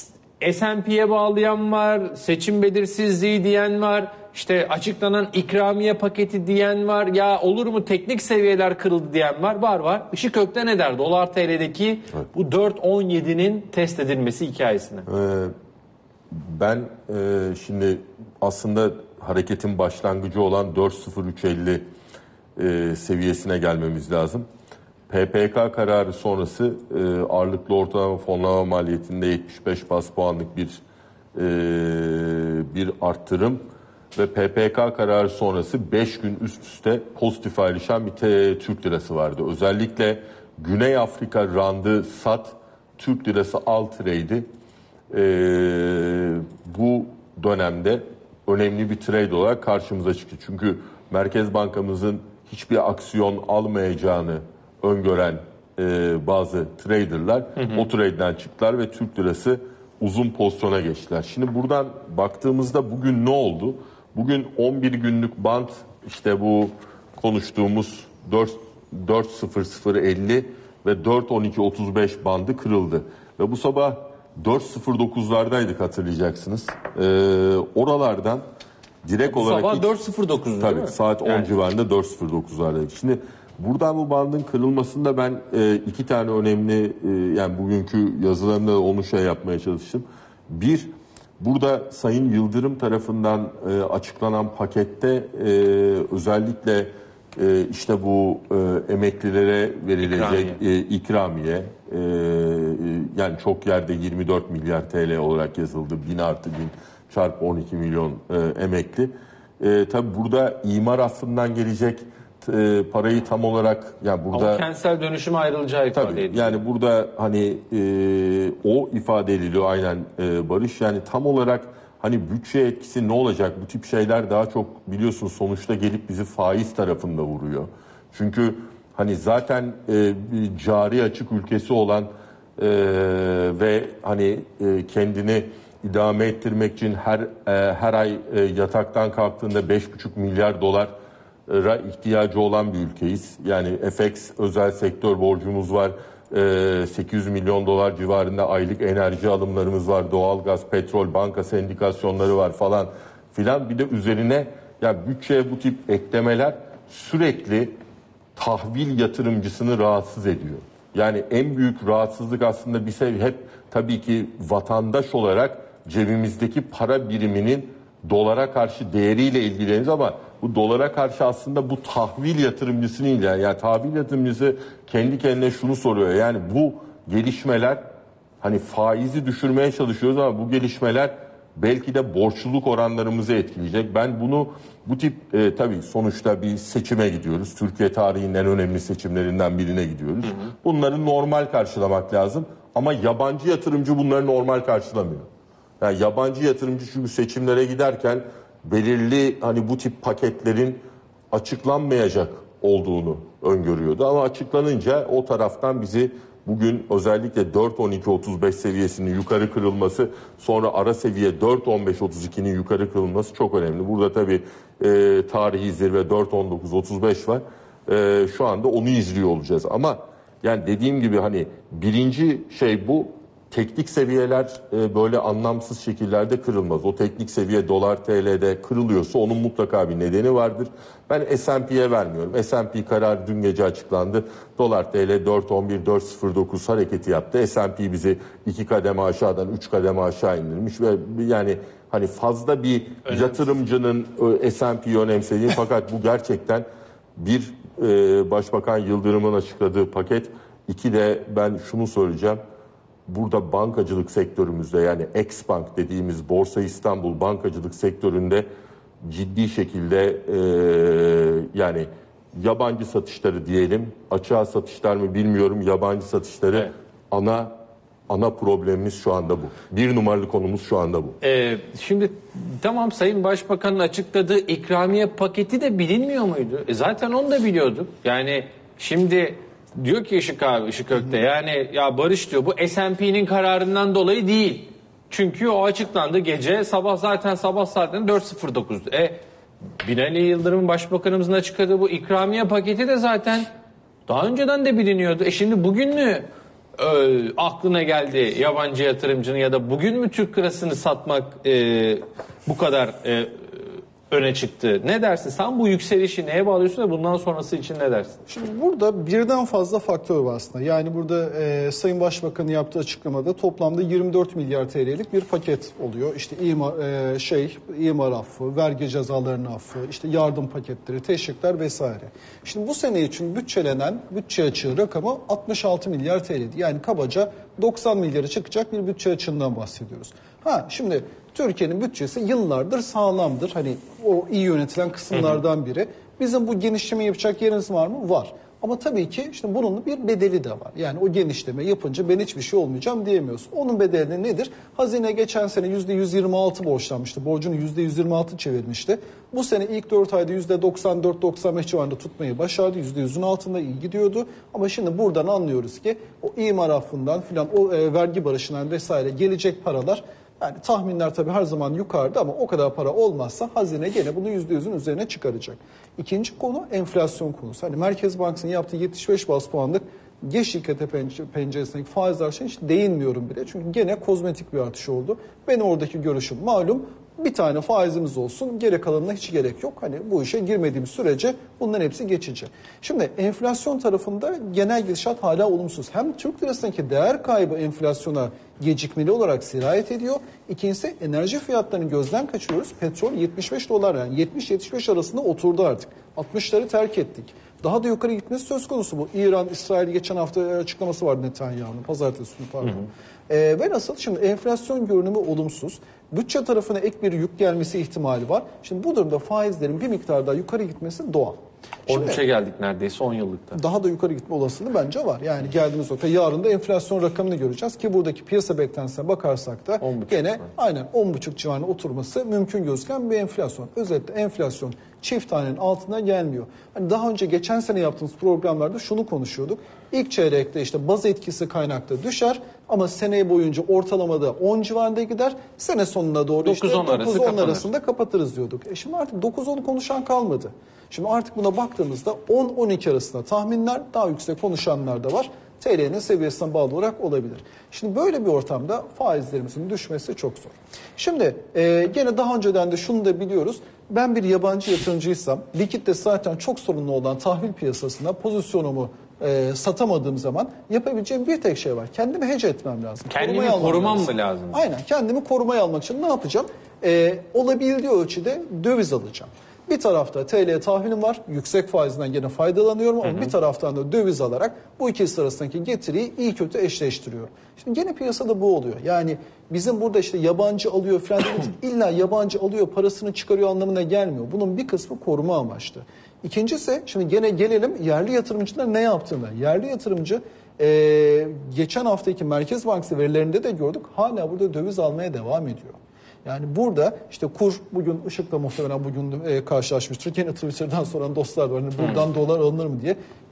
S and P'ye bağlayan var, seçim belirsizliği diyen var, işte açıklanan ikramiye paketi diyen var, ya olur mu teknik seviyeler kırıldı diyen var, var var. Işık Ökten ne der Dolar T L'deki Evet. bu dört on yedi'nin test edilmesi hikayesine? Ee, ben e, şimdi aslında hareketin başlangıcı olan dört sıfır üç elli e, seviyesine gelmemiz lazım. P P K kararı sonrası e, ağırlıklı ortalama fonlama maliyetinde yetmiş beş bas puanlık bir e, bir arttırım ve P P K kararı sonrası beş gün üst üste pozitif ayrışan bir te, Türk lirası vardı. Özellikle Güney Afrika randı sat, Türk lirası al trade'i e, bu dönemde önemli bir trade olarak karşımıza çıktı. Çünkü Merkez Bankamızın hiçbir aksiyon almayacağını öngören e, bazı traderlar hı hı. o trade'den çıktılar ve Türk lirası uzun pozisyona geçtiler. Şimdi buradan baktığımızda bugün ne oldu? Bugün on bir günlük bant, işte bu konuştuğumuz dört sıfır sıfır elli ve dört on iki otuz beş bandı kırıldı. Ve bu sabah dört sıfır dokuzlardaydık, hatırlayacaksınız. Ee, oralardan direkt Bu olarak... sabah hiç, dört sıfır dokuz'du tabii, değil mi? saat on Yani. civarında dört sıfır dokuzlardaydık. Şimdi buradan bu bandın kırılmasında ben e, iki tane önemli, e, yani bugünkü yazılarımda onu şey yapmaya çalıştım. Bir, burada Sayın Yıldırım tarafından e, açıklanan pakette e, özellikle e, işte bu e, emeklilere verilecek ikramiye, e, ikramiye e, yani çok yerde yirmi dört milyar T L olarak yazıldı. bin artı bin çarpı on iki milyon e, emekli. E, tabii burada imar affından gelecek e, parayı tam olarak, yani burada Ama kentsel dönüşüme ayrılacağı ifade tabii, ediliyor. yani burada hani e, o ifade ediliyor aynen e, Barış. Yani tam olarak hani bütçe etkisi ne olacak? Bu tip şeyler daha çok biliyorsun sonuçta gelip bizi faiz tarafında vuruyor. Çünkü hani zaten e, bir cari açık ülkesi olan e, ve hani e, kendini idame ettirmek için her e, her ay e, yataktan kalktığında beş buçuk milyar dolar ihtiyacı olan bir ülkeyiz. Yani F X özel sektör borcumuz var. sekiz yüz milyon dolar civarında aylık enerji alımlarımız var. Doğalgaz, petrol, banka sendikasyonları var falan filan. Bir de üzerine ya bütçeye bu tip eklemeler sürekli tahvil yatırımcısını rahatsız ediyor. Yani en büyük rahatsızlık aslında bir şey, hep tabii ki vatandaş olarak cebimizdeki para biriminin dolara karşı değeriyle ilgileniyoruz ama bu dolara karşı aslında bu tahvil yatırımcısının yani, yani tahvil yatırımcısı kendi kendine şunu soruyor. Yani bu gelişmeler, hani faizi düşürmeye çalışıyoruz ama bu gelişmeler belki de borçluluk oranlarımızı etkileyecek. Ben bunu bu tip e, tabii sonuçta bir seçime gidiyoruz. Türkiye tarihinin en önemli seçimlerinden birine gidiyoruz. Hı hı. Bunları normal karşılamak lazım ama yabancı yatırımcı bunları normal karşılamıyor. Yani yabancı yatırımcı çünkü seçimlere giderken belirli hani bu tip paketlerin açıklanmayacak olduğunu öngörüyordu. Ama açıklanınca o taraftan bizi bugün özellikle dört on iki otuz beş seviyesinin yukarı kırılması, sonra ara seviye dört on beş otuz ikinin yukarı kırılması çok önemli. Burada tabii e, tarihi zirve dört on dokuz otuz beş var. E, şu anda onu izliyor olacağız. Ama Yani dediğim gibi hani birinci şey bu. Teknik seviyeler e, böyle anlamsız şekillerde kırılmaz. O teknik seviye dolar T L'de kırılıyorsa onun mutlaka bir nedeni vardır. Ben S and P'ye vermiyorum. S and P kararı dün gece açıklandı. Dolar T L dört on bir dört sıfır dokuz hareketi yaptı. S and P bizi iki kademe aşağıdan üç kademe aşağı indirmiş ve yani hani fazla bir önemsiz yatırımcının S and P'yi önemsediği fakat bu gerçekten bir e, Başbakan Yıldırım'ın açıkladığı paket. İki de ben şunu söyleyeceğim. Burada bankacılık sektörümüzde yani X-Bank dediğimiz Borsa İstanbul bankacılık sektöründe ciddi şekilde e, yani yabancı satışları diyelim, açığa satışlar mı bilmiyorum, yabancı satışları evet. ana ana problemimiz şu anda bu. Bir numaralı konumuz şu anda bu. Ee, şimdi tamam, Sayın Başbakan'ın açıkladığı ikramiye paketi de bilinmiyor muydu? E, zaten onu da biliyorduk. Yani şimdi diyor ki Işık abi, Işık Ökte, yani ya Barış diyor bu S and P'nin kararından dolayı değil. Çünkü o açıklandı gece, sabah zaten sabah saatlerinde dört sıfır dokuzdu. E Binali Yıldırım Başbakanımızın açıkladığı bu ikramiye paketi de zaten daha önceden de biliniyordu. E şimdi bugün mü e, aklına geldi yabancı yatırımcının ya da bugün mü Türk lirasını satmak e, bu kadar e, öne çıktı? Ne dersin? Sen bu yükselişi neye bağlıyorsun ve bundan sonrası için ne dersin? Şimdi burada birden fazla faktör var aslında. Yani burada e, Sayın Başbakan'ın yaptığı açıklamada toplamda yirmi dört milyar T L'lik bir paket oluyor. İşte imar, e, şey, imar affı, vergi cezalarının affı, işte yardım paketleri, teşvikler vesaire. Şimdi bu sene için bütçelenen bütçe açığı rakamı altmış altı milyar T L'di. Yani kabaca doksan milyara çıkacak bir bütçe açığından bahsediyoruz. Ha şimdi Türkiye'nin bütçesi yıllardır sağlamdır. Hani o iyi yönetilen kısımlardan biri. Bizim bu genişleme yapacak yerimiz var mı? Var. Ama tabii ki işte bunun bir bedeli de var. Yani o genişleme yapınca ben hiçbir şey olmayacağım diyemiyorsun. Onun bedeli nedir? Hazine geçen sene yüzde yüz yirmi altı borçlanmıştı. Borcunu yüzde yüz yirmi altı çevirmişti. Bu sene ilk dört ayda yüzde doksan dört doksan beş civarında tutmayı başardı. yüzde yüzün altında iyi gidiyordu. Ama şimdi buradan anlıyoruz ki o imar affından filan, o e, vergi barışından vesaire gelecek paralar, yani tahminler tabii her zaman yukarıda ama o kadar para olmazsa hazine gene bunu yüzde yüzün üzerine çıkaracak. İkinci konu enflasyon konusu. Hani Merkez Bankası'nın yaptığı yetmiş beş baz puanlık G şirketi penceresindeki faiz artışına hiç değinmiyorum bile. Çünkü gene kozmetik bir artış oldu. Benim oradaki görüşüm malum. Bir tane faizimiz olsun, gerek kalanına hiç gerek yok. Hani bu işe girmediğimiz sürece bunların hepsi geçici. Şimdi enflasyon tarafında genel gidişat hala olumsuz. Hem Türk lirasındaki değer kaybı enflasyona gecikmeli olarak sirayet ediyor. İkincisi enerji fiyatlarını gözden kaçırıyoruz. Petrol yetmiş beş dolar, yani yetmiş yetmiş beş arasında oturdu artık. altmışları terk ettik. Daha da yukarı gitmesi söz konusu bu. İran, İsrail geçen hafta açıklaması vardı Netanyahu'nun. Pazartesi günü pardon. Hı hı. Ee, ve nasıl? Şimdi enflasyon görünümü olumsuz. Bütçe tarafına ek bir yük gelmesi ihtimali var. Şimdi bu durumda faizlerin bir miktar daha yukarı gitmesi doğal. on üçe geldik neredeyse on yıllıkta. Daha da yukarı gitme olasılığı bence var. Yani geldiğimiz nokta, yarın da enflasyon rakamını göreceğiz ki buradaki piyasa beklentisine bakarsak da gene var. Aynen on buçuk civarına oturması mümkün gözüken bir enflasyon. Özellikle enflasyon çift tanenin altına gelmiyor. Hani daha önce geçen sene yaptığımız programlarda şunu konuşuyorduk. İlk çeyrekte işte baz etkisi kaynaklı düşer ama sene boyunca ortalamada on civarında gider. Sene sonuna doğru dokuz on işte dokuz on arasında kapatırız diyorduk. E şimdi artık dokuz on konuşan kalmadı. Şimdi artık buna baktığımızda on on iki arasında tahminler, daha yüksek konuşanlar da var. T L'nin seviyesine bağlı olarak olabilir. Şimdi böyle bir ortamda faizlerimizin düşmesi çok zor. Şimdi e, gene daha önceden de şunu da biliyoruz. Ben bir yabancı yatırımcıysam, likitte zaten çok sorunlu olan tahvil piyasasında pozisyonumu e, satamadığım zaman yapabileceğim bir tek şey var. Kendimi hedge etmem lazım. Kendimi korumam mı lazım? Aynen, kendimi korumaya almak için ne yapacağım? E, olabildiği ölçüde döviz alacağım. Bir tarafta T L tahvilim var. Yüksek faizden gene faydalanıyorum ama hı hı. bir taraftan da döviz alarak bu ikisi arasındaki getiriyi iyi kötü eşleştiriyorum. Şimdi gene piyasada bu oluyor. Yani bizim burada işte yabancı alıyor falan illa yabancı alıyor parasını çıkarıyor anlamına gelmiyor. Bunun bir kısmı koruma amaçlı. İkincisi, şimdi gene gelelim yerli yatırımcılar ne yaptığına. Yerli yatırımcı e, geçen haftaki Merkez Bankası verilerinde de gördük, hala burada döviz almaya devam ediyor. Yani burada işte kur, bugün Işık'la muhtemelen bugün e, karşılaşmıştır. Yine Twitter'dan soran dostlar var. Hani buradan hmm. dolar alınır mı diye.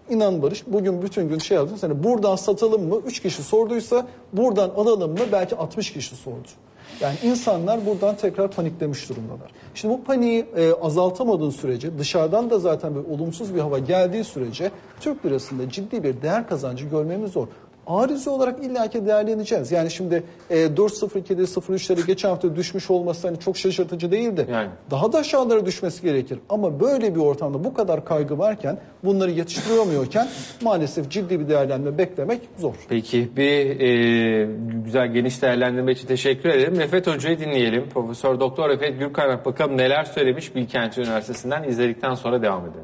İnan Barış, bugün bütün gün şey yaptım. Hani buradan satalım mı? üç kişi sorduysa buradan alalım mı? Belki altmış kişi sordu. Yani insanlar buradan tekrar paniklemiş durumdalar. Şimdi bu paniği e, azaltamadığın sürece, dışarıdan da zaten bir olumsuz bir hava geldiği sürece Türk lirasında ciddi bir değer kazancı görmemiz zor. Arizi olarak illaki değerleneceğiz. Yani şimdi e, dört sıfır ikide sıfır üçlere geçen hafta düşmüş olması hani çok şaşırtıcı değildi. Yani. Daha da aşağılara düşmesi gerekir. Ama böyle bir ortamda bu kadar kaygı varken, bunları yetiştiremiyorken maalesef ciddi bir değerlenme beklemek zor. Peki, bir e, güzel geniş değerlendirme için teşekkür ederim. Refet Hoca'yı dinleyelim. Profesör Doktor Refet Gürkaynak bakalım neler söylemiş Bilkent Üniversitesi'nden, izledikten sonra devam edelim.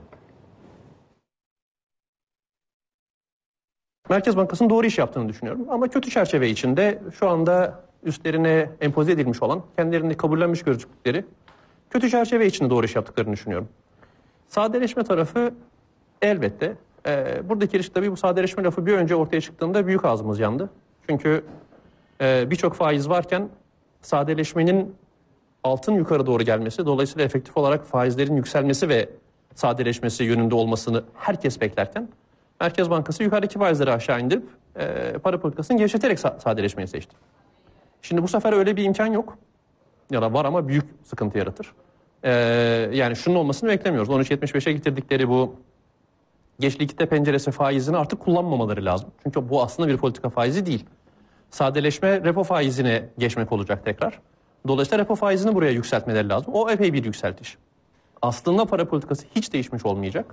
Merkez Bankası'nın doğru iş yaptığını düşünüyorum. Ama kötü çerçeve içinde şu anda üstlerine empoze edilmiş olan, kendilerini kabullenmiş gözüktükleri kötü çerçeve içinde doğru iş yaptıklarını düşünüyorum. Sadeleşme tarafı elbette. E, buradaki ilişki tabii bu sadeleşme lafı bir önce ortaya çıktığında büyük ağzımız yandı. Çünkü e, birçok faiz varken sadeleşmenin altın yukarı doğru gelmesi, dolayısıyla efektif olarak faizlerin yükselmesi ve sadeleşmesi yönünde olmasını herkes beklerken Merkez Bankası yukarıdaki faizleri aşağı indirip e, para politikasını gevşeterek sa- sadeleşmeyi seçti. Şimdi bu sefer öyle bir imkan yok. Ya da var ama büyük sıkıntı yaratır. E, yani şunun olmasını beklemiyoruz. on üç yetmiş beşe getirdikleri bu geç likitte penceresi faizini artık kullanmamaları lazım. Çünkü bu aslında bir politika faizi değil. Sadeleşme repo faizine geçmek olacak tekrar. Dolayısıyla repo faizini buraya yükseltmeleri lazım. O epey bir yükseltiş. Aslında para politikası hiç değişmiş olmayacak.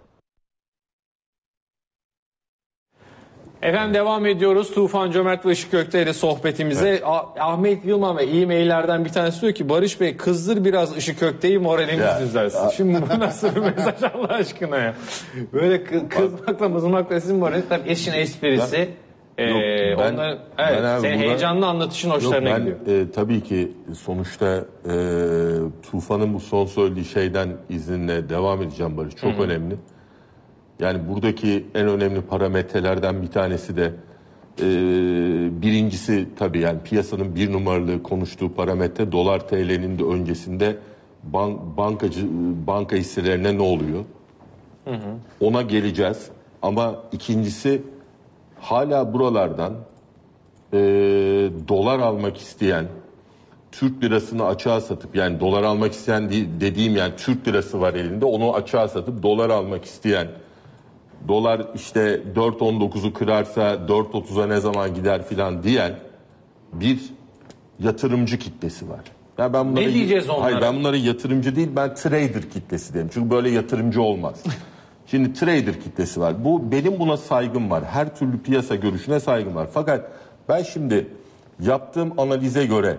Efendim devam ediyoruz. Tufan Cömert ve Işık Gökte ile sohbetimize. Evet. Ahmet Yılmaz ve e-maillerden bir tanesi diyor ki Barış Bey kızdır biraz Işık Gökte'yi, moralimiz düzelsin. Şimdi bu nasıl bir mesaj Allah aşkına ya? Böyle kı kızmakla mızmakla sizin moraliniz tabii eşin esprisi. Ben, ee, yok, ben, onların, evet, ben senin burada, heyecanlı anlatışın hoşlarına yok, ben, gidiyor. E, tabii ki sonuçta e, Tufan'ın bu son söylediği şeyden izinle devam edeceğim Barış. Çok Hı-hı. önemli. Yani buradaki en önemli parametrelerden bir tanesi de e, birincisi tabii yani piyasanın bir numaralı konuştuğu parametre dolar T L'nin de öncesinde ban, bankacı banka hisselerine ne oluyor? Hı hı. Ona geleceğiz. Ama ikincisi hala buralardan e, dolar almak isteyen, Türk lirasını açığa satıp yani dolar almak isteyen dediğim yani Türk lirası var elinde, onu açığa satıp dolar almak isteyen, dolar işte dört on dokuzu kırarsa dört otuza ne zaman gider filan diyen bir yatırımcı kitlesi var. Ya ben bunlara, ne diyeceğiz onlara? Hayır, ben bunları yatırımcı değil, ben trader kitlesi derim. Çünkü böyle yatırımcı olmaz. Şimdi trader kitlesi var. Bu benim buna saygım var. Her türlü piyasa görüşüne saygım var. Fakat ben şimdi yaptığım analize göre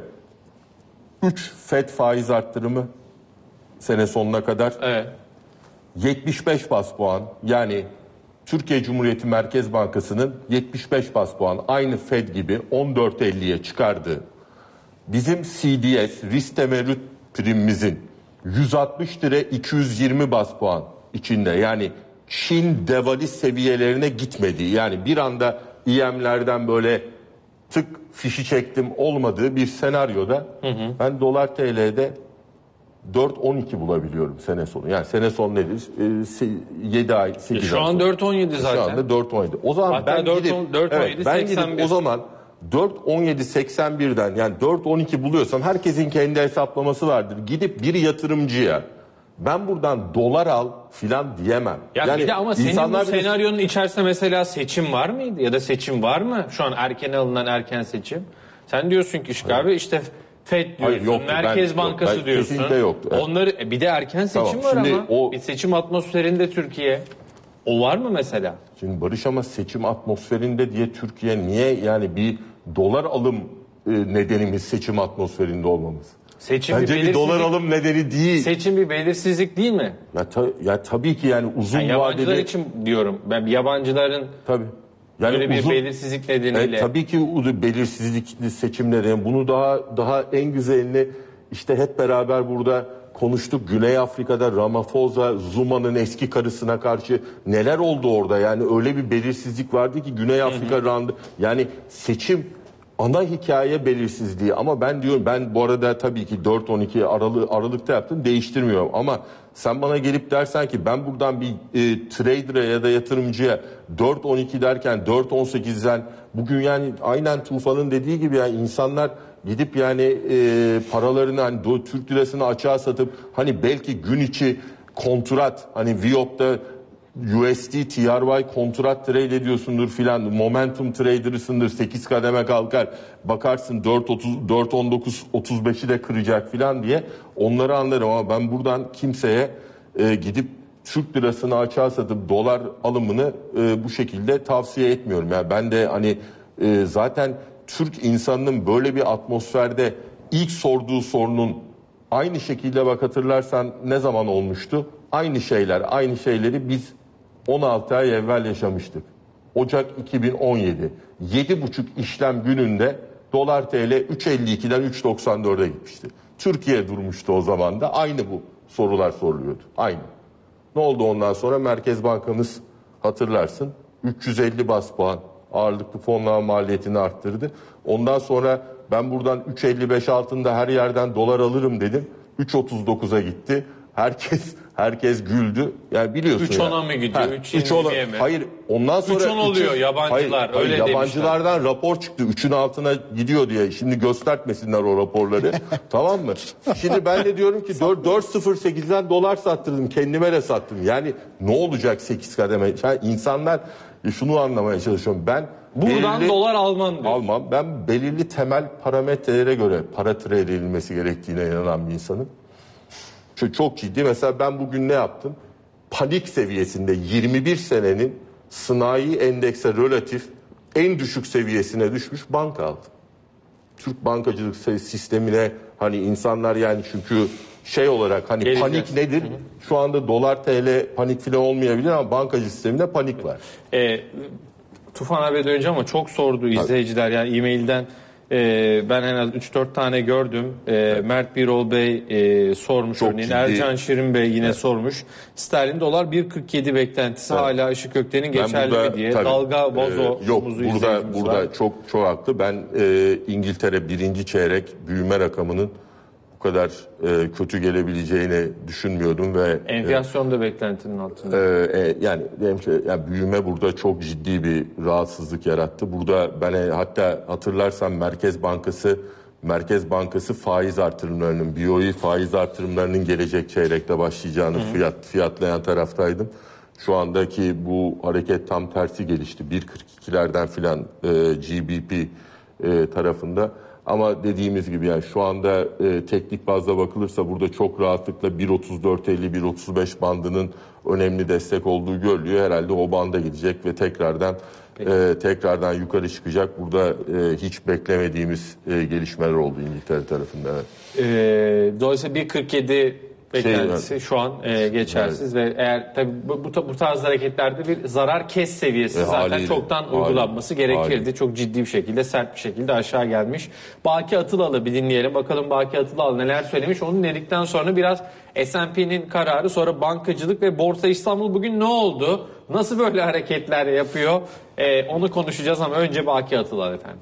üç Fed faiz arttırımı sene sonuna kadar, evet. yetmiş beş bas puan, yani Türkiye Cumhuriyeti Merkez Bankası'nın yetmiş beş bas puan aynı Fed gibi on dört elliye çıkardığı, bizim C D S risk temerrüt primimizin yüz altmış lira iki yüz yirmi bas puan içinde, yani Çin devali seviyelerine gitmediği, yani bir anda I M'lerden böyle tık fişi çektim olmadığı bir senaryoda hı hı. ben dolar T L'de dört on iki bulabiliyorum sene sonu. Yani sene sonu nedir? E, yedi ay, sekiz Şu ay. Şu an dört on yedi zaten. Şu anda dört on yedi. O zaman hatta ben dört, gidip, dört on yedi, evet, ben gidip o zaman dört on yedi seksen birden yani dört on iki buluyorsam, herkesin kendi hesaplaması vardır. Gidip bir yatırımcıya ben buradan dolar al filan diyemem. Ya yani bir de ama senin bu senaryonun içerisinde mesela seçim var mıydı? Ya da seçim var mı? Şu an erken alınan erken seçim. Sen diyorsun ki Işık abi işte Fed diyorsun, Hayır, yoktu, Merkez ben, Bankası yok, ben, diyorsun. Kesinlikle yoktu. Evet. Onları bir de erken seçim tamam, var ama o, bir seçim atmosferinde Türkiye. O var mı mesela? Şimdi Barış, ama seçim atmosferinde diye Türkiye niye, yani bir dolar alım e, nedenimiz seçim atmosferinde olmamız? Seçim Bence bir, bir dolar alım nedeni değil. Seçim bir belirsizlik değil mi? Ya, ta, ya tabii ki yani uzun yani yabancılar vadeli. için diyorum. Ben yabancıların tabii. Yani böyle uzun, bir belirsizlik nedeniyle. Evet, tabii ki belirsizlik seçimleri. Bunu daha daha en güzelini işte hep beraber burada konuştuk. Güney Afrika'da Ramaphosa, Zuma'nın eski karısına karşı neler oldu orada? Yani öyle bir belirsizlik vardı ki Güney Afrika randı. Yani seçim ana hikaye belirsizliği. Ama ben diyorum, ben bu arada tabii ki dört on iki Aralık, Aralık'ta yaptım, değiştirmiyorum. Ama sen bana gelip dersen ki ben buradan bir e, trader'a ya da yatırımcıya dört on iki derken dört on sekizden bugün, yani aynen Tufan'ın dediği gibi, yani insanlar gidip yani e, paralarını hani do, Türk lirasını açığa satıp hani belki gün içi kontrat, hani Viyop'ta U S D T R Y kontrat trade ediyorsundur filan, momentum trader'ısındır, sekiz kademe kalkar, bakarsın dört otuz, dört on dokuz otuz beşi de kıracak filan diye, onları anlarım. Ama ben buradan kimseye e, gidip Türk lirasını açığa satıp dolar alımını e, bu şekilde tavsiye etmiyorum. Yani ben de hani e, zaten Türk insanının böyle bir atmosferde ilk sorduğu sorunun aynı şekilde, bak hatırlarsan ne zaman olmuştu? Aynı şeyler, aynı şeyleri biz on altı ay evvel yaşamıştık. Ocak iki bin on yedi. yedi buçuk işlem gününde dolar T L üç elli ikiden üç doksan dörde gitmişti. Türkiye durmuştu o zaman da, aynı bu sorular soruluyordu. Aynı. Ne oldu ondan sonra? Merkez Bankamız hatırlarsın üç yüz elli bas puan ağırlıklı fonlama maliyetini arttırdı. Ondan sonra ben buradan üç elli beş altında her yerden dolar alırım dedim. üç otuz dokuza gitti. Herkes herkes güldü. Yani biliyorsun. üç ona mı gidiyor? üç yirmiye mi? Hayır. Ondan sonra üç on oluyor üçün, yabancılar. Hayır, öyle hayır, yabancılardan demişler. Rapor çıktı. üçün altına gidiyor diye. Şimdi göstermesinler o raporları. Tamam mı? Şimdi ben de diyorum ki dört sıfır sekizden dolar sattırdım. Kendime de sattım. Yani ne olacak sekiz kademe? Yani insanlar, şunu anlamaya çalışıyorum. Ben buradan belirli, dolar almam diyor. Almam. Ben belirli temel parametrelere göre para trade edilmesi gerektiğine inanan bir insanım. Şu çok ciddi. Mesela ben bugün ne yaptım? Panik seviyesinde yirmi bir senenin sınai endekse relatif en düşük seviyesine düşmüş banka aldım. Türk bankacılık sistemine hani insanlar, yani çünkü şey olarak hani Geleceğiz. Panik nedir? Hı hı. Şu anda dolar T L panik falan olmayabilir ama bankacı sisteminde panik var. E, Tufan abi önce ama çok sordu izleyiciler, yani e-mailden. Ee, ben en az üç dört tane gördüm. Ee, evet. Mert Birol Bey e, sormuş çok örneğin. Ciddi. Ercan Şirin Bey yine evet. sormuş. Sterlin dolar bir kırk yedi beklentisi evet. hala Işık Gökten'in geçerli burada, mi diye. Tabii, Dalga Bozo. E, yok burada burada var. çok çok haklı. Ben e, İngiltere birinci çeyrek büyüme rakamının bu kadar e, kötü gelebileceğini düşünmüyordum ve enflasyon da e, beklentinin altında. E, e, yani, yani büyüme burada çok ciddi bir rahatsızlık yarattı. Burada ben e, hatta hatırlarsan Merkez Bankası Merkez Bankası faiz artırımlarının, B O E faiz artırımlarının gelecek çeyrekte başlayacağını Hı-hı. fiyat fiyatlayan taraftaydım. Şu andaki bu hareket tam tersi gelişti. bir kırk ikilerden filan e, G B P e, tarafında. Ama dediğimiz gibi yani şu anda e, teknik bazda bakılırsa burada çok rahatlıkla bir otuz dört elli bir otuz beş bandının önemli destek olduğu görülüyor. Herhalde o banda gidecek ve tekrardan e, tekrardan yukarı çıkacak. Burada e, hiç beklemediğimiz e, gelişmeler oldu İngiltere tarafında. Evet. E, dolayısıyla bir kırk yedi beklentisi şey, şu an e, geçersiz evet. ve eğer tabii bu, bu, bu tarz hareketlerde bir zarar kes seviyesi e, zaten haliyle, çoktan haliyle, uygulanması gerekirdi. Haliyle. Çok ciddi bir şekilde, sert bir şekilde aşağı gelmiş. Baki Atılalı bir dinleyelim. Bakalım Baki Atılalı neler söylemiş. Onu dinledikten sonra biraz S and P'nin kararı, sonra bankacılık ve Borsa İstanbul bugün ne oldu? Nasıl böyle hareketler yapıyor? E, onu konuşacağız ama önce Baki Atılalı efendim.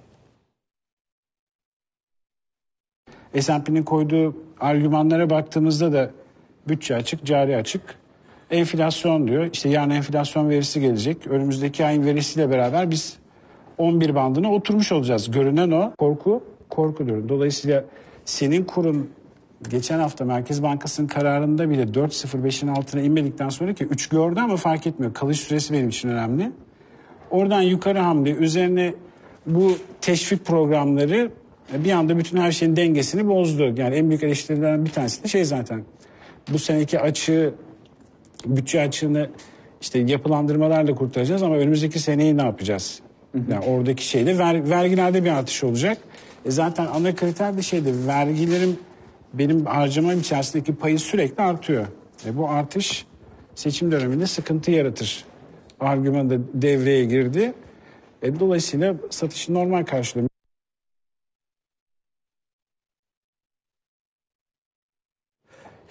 S and P'nin koyduğu argümanlara baktığımızda da bütçe açık, cari açık. Enflasyon diyor. İşte yarın enflasyon verisi gelecek. Önümüzdeki ayın verisiyle beraber biz on bir bandına oturmuş olacağız. Görünen o. Korku, korkudur. Dolayısıyla senin kurun geçen hafta Merkez Bankası'nın kararında bile dört sıfır beşin altına inmedikten sonra ki üç gördü ama fark etmiyor. Kalış süresi benim için önemli. Oradan yukarı hamle üzerine bu teşvik programları bir anda bütün her şeyin dengesini bozdu. Yani en büyük eleştirilerden bir tanesi de şey zaten. Bu seneki açığı, bütçe açığını işte yapılandırmalarla kurtaracağız ama önümüzdeki seneyi ne yapacağız? Yani oradaki şeyde ver, vergilerde bir artış olacak. E zaten ana kriter de şeydi, vergilerim benim harcamam içerisindeki payı sürekli artıyor. E bu artış seçim döneminde sıkıntı yaratır. Argüman da devreye girdi. E dolayısıyla satışı normal karşılıyor.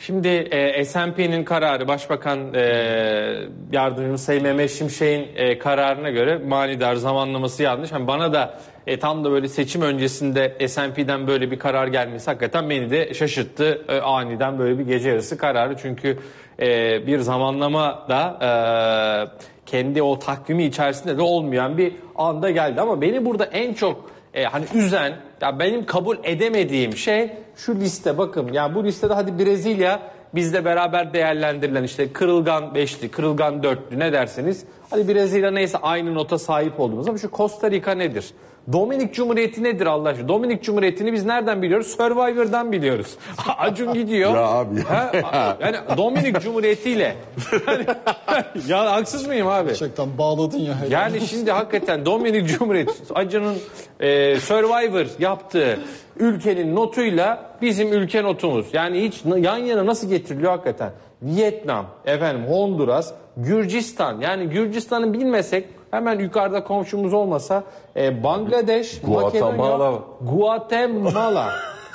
Şimdi e, S and P'nin kararı, Başbakan e, Yardımcısı Sayın Mehmet Şimşek'in e, kararına göre manidar, zamanlaması yanlış. Yani bana da e, tam da böyle seçim öncesinde S and P'den böyle bir karar gelmesi hakikaten beni de şaşırttı. E, aniden böyle bir gece yarısı kararı. Çünkü e, bir zamanlama da e, kendi o takvimi içerisinde de olmayan bir anda geldi. Ama beni burada en çok e, hani üzen, ya benim kabul edemediğim şey şu liste. Bakın yani bu listede hadi Brezilya bizle beraber değerlendirilen, işte kırılgan beşli, kırılgan dörtlü ne derseniz. Hadi Brezilya neyse aynı nota sahip olduğumuz, ama şu Costa Rica nedir? Dominik Cumhuriyeti nedir Allah aşkına? Dominik Cumhuriyeti'ni biz nereden biliyoruz? Survivor'dan biliyoruz. Acun gidiyor. Ya abi ya. Ha, yani Dominik Cumhuriyeti'yle. Yani, ya haksız mıyım abi? Gerçekten bağladın ya. Yani şimdi hakikaten Dominik Cumhuriyeti, Acun'un e, Survivor yaptığı ülkenin notuyla bizim ülke notumuz. Yani hiç yan yana nasıl getiriliyor hakikaten? Vietnam, efendim Honduras, Gürcistan. Yani Gürcistan'ı bilmesek, hemen yukarıda komşumuz olmasa e, Bangladeş, Guatemala. Makedonya, Guatemala.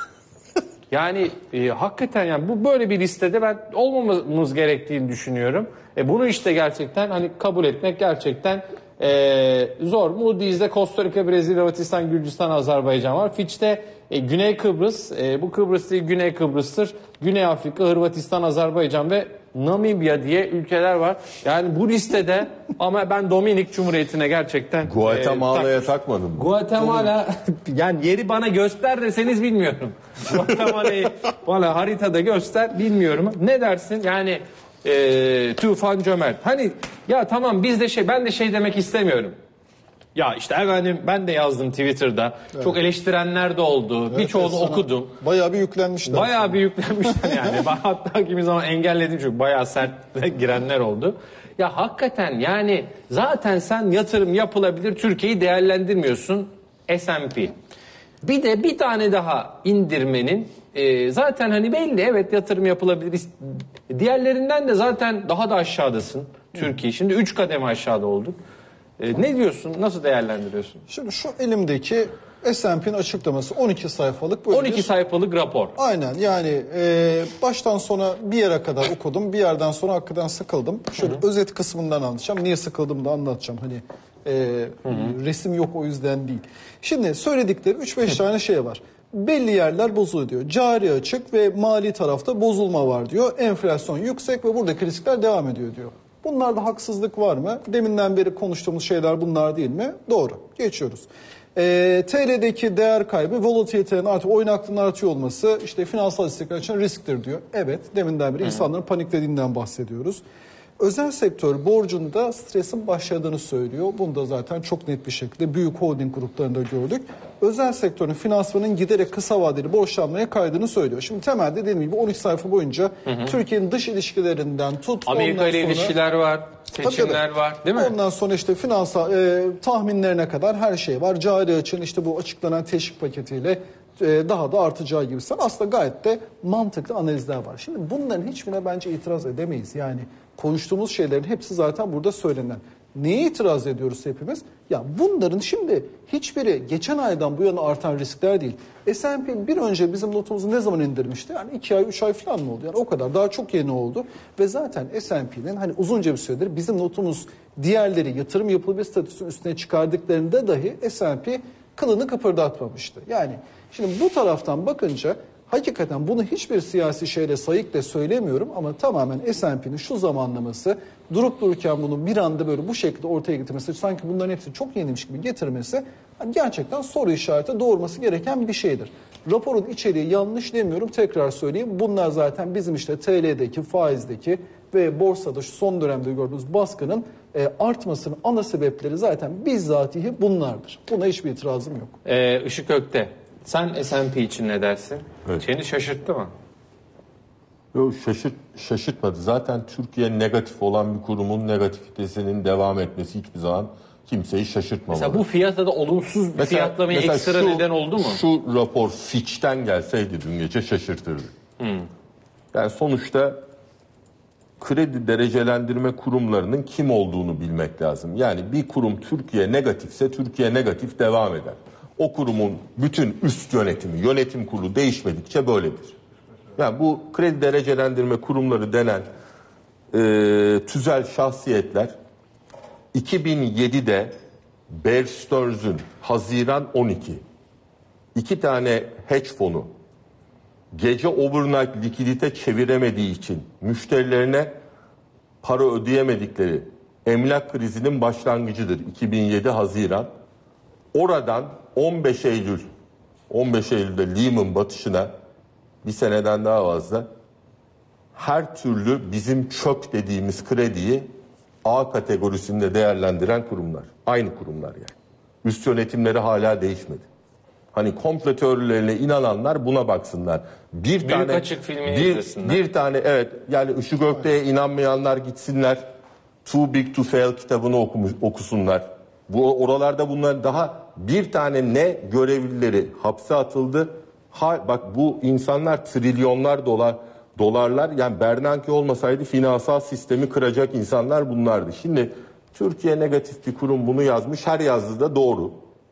Yani e, hakikaten yani bu böyle bir listede ben olmamamız gerektiğini düşünüyorum. E, bunu işte gerçekten hani kabul etmek gerçekten e, zor. Moody's'de Costa Rica, Brezilya, Hırvatistan, Gürcistan, Azerbaycan var. Fitch'te e, Güney Kıbrıs, e, bu Kıbrıs değil Güney Kıbrıs'tır. Güney Afrika, Hırvatistan, Azerbaycan ve Namibya diye ülkeler var. Yani bu listede ama ben Dominik Cumhuriyeti'ne gerçekten Guatemala'ya e, tak- takmadım. Guatemala yani yeri bana göster deseniz bilmiyorum. Guatemala'yı bana haritada göster bilmiyorum. Ne dersin? Yani e, Tufan Cömert. Hani ya tamam biz de şey ben de şey demek istemiyorum. Ya işte efendim ben de yazdım Twitter'da. Evet. Çok eleştirenler de oldu. Evet, Birçoğunu okudum. Bayağı bir yüklenmişler. Bayağı sana. bir yüklenmişler yani. Ben hatta kimi zaman engelledim çünkü bayağı sert girenler oldu. Ya hakikaten yani zaten sen yatırım yapılabilir Türkiye'yi değerlendirmiyorsun S and P. Bir de bir tane daha indirmenin e, zaten hani belli, evet yatırım yapılabilir. Diğerlerinden de zaten daha da aşağıdasın Türkiye. Şimdi üç kademe aşağıda olduk. E, ne diyorsun? Nasıl değerlendiriyorsun? Şimdi şu elimdeki S and P'nin açıklaması on iki sayfalık. Böyle on iki bir... sayfalık rapor. Aynen yani e, baştan sona bir yere kadar okudum. Bir yerden sonra hakikaten sıkıldım. Şöyle hı hı. özet kısmından anlatacağım. Niye sıkıldım da anlatacağım. Hani e, hı hı. resim yok o yüzden değil. Şimdi söyledikleri üç beş tane şey var. Belli yerler bozuluyor diyor. Cari açık ve mali tarafta bozulma var diyor. Enflasyon yüksek ve buradaki riskler devam ediyor diyor. Bunlarda haksızlık var mı? Deminden beri konuştuğumuz şeyler bunlar değil mi? Doğru. Geçiyoruz. E, T L'deki değer kaybı, volatilitenin artık oynaklığının artıyor olması işte finansal istikrar için risktir diyor. Evet. Deminden beri Hı. insanların paniklediğinden bahsediyoruz. Özel sektör borcunda stresin başladığını söylüyor. Bunu da zaten çok net bir şekilde büyük holding gruplarında gördük. Özel sektörün finansmanın giderek kısa vadeli borçlanmaya kaydığını söylüyor. Şimdi temelde dediğim gibi on iki sayfa boyunca hı hı. Türkiye'nin dış ilişkilerinden tut. Amerika ile ilişkiler var, seçimler tabii, var değil mi? Ondan sonra işte finansal e, tahminlerine kadar her şey var. Cari açığın işte bu açıklanan teşvik paketiyle e, daha da artacağı gibi. Aslında gayet de mantıklı analizler var. Şimdi bunların hiçbirine bence itiraz edemeyiz. Yani konuştuğumuz şeylerin hepsi zaten burada söylenen. Neye itiraz ediyoruz hepimiz? Ya bunların şimdi hiçbiri geçen aydan bu yana artan riskler değil. S and P bir önce bizim notumuzu ne zaman indirmişti? Yani iki ay, üç ay falan mı oldu? Yani o kadar daha çok yeni oldu. Ve zaten S and P'nin hani uzunca bir süredir bizim notumuz diğerleri yatırım yapılabilir statüsünün üstüne çıkardıklarında dahi S and P kılını kıpırdatmamıştı. Yani şimdi bu taraftan bakınca hakikaten bunu hiçbir siyasi şeyle sayıkla söylemiyorum ama tamamen S and P'nin şu zamanlaması durup dururken bunu bir anda böyle bu şekilde ortaya getirmesi, sanki bunların hepsi çok yeniymiş gibi getirmesi gerçekten soru işareti doğurması gereken bir şeydir. Raporun içeriği yanlış demiyorum, tekrar söyleyeyim. Bunlar zaten bizim işte T L'deki, faizdeki ve borsada şu son dönemde gördüğümüz baskının e, artmasının ana sebepleri zaten bizzatihi bunlardır. Buna hiçbir itirazım yok. Ee, Işık Ökte. Sen S and P için ne dersin? Evet. Seni şaşırttı mı? Yok, şaşırt, şaşırtmadı. Zaten Türkiye negatif olan bir kurumun negatifitesinin devam etmesi hiçbir zaman kimseyi şaşırtmamalı. Mesela bu fiyata da olumsuz bir mesela, fiyatlamaya mesela ekstra şu, neden oldu mu? Şu rapor Fitch'ten gelseydi dün gece şaşırtırdı. Hmm. Yani sonuçta kredi derecelendirme kurumlarının kim olduğunu bilmek lazım. Yani bir kurum Türkiye negatifse Türkiye negatif devam eder. O kurumun bütün üst yönetimi, yönetim kurulu değişmedikçe böyledir. Yani bu kredi derecelendirme kurumları denen e, tüzel şahsiyetler iki bin yedide Bear Stearns'ün Haziran on iki iki tane hedge fonu gece overnight likidite çeviremediği için müşterilerine para ödeyemedikleri emlak krizinin başlangıcıdır. iki bin yedi Haziran. Oradan on beş Eylül on beş Eylül'de Lehman batışına bir seneden daha fazla her türlü bizim çök dediğimiz krediyi A kategorisinde değerlendiren kurumlar. Aynı kurumlar yani. Üst yönetimleri hala değişmedi. Hani komplo teorilerine inananlar buna baksınlar. Bir Büyük tane Açık filmini bir, izlesinler. bir tane evet yani Işık Gökte'ye inanmayanlar gitsinler. Too Big to Fail kitabını okumuş, okusunlar. Bu oralarda bunlar daha bir tane ne görevlileri hapse atıldı. Ha, bak bu insanlar trilyonlar dolar dolarlar yani Bernanke olmasaydı finansal sistemi kıracak insanlar bunlardı. Şimdi Türkiye negatif bir kurum bunu yazmış. Her yazdığı da doğru.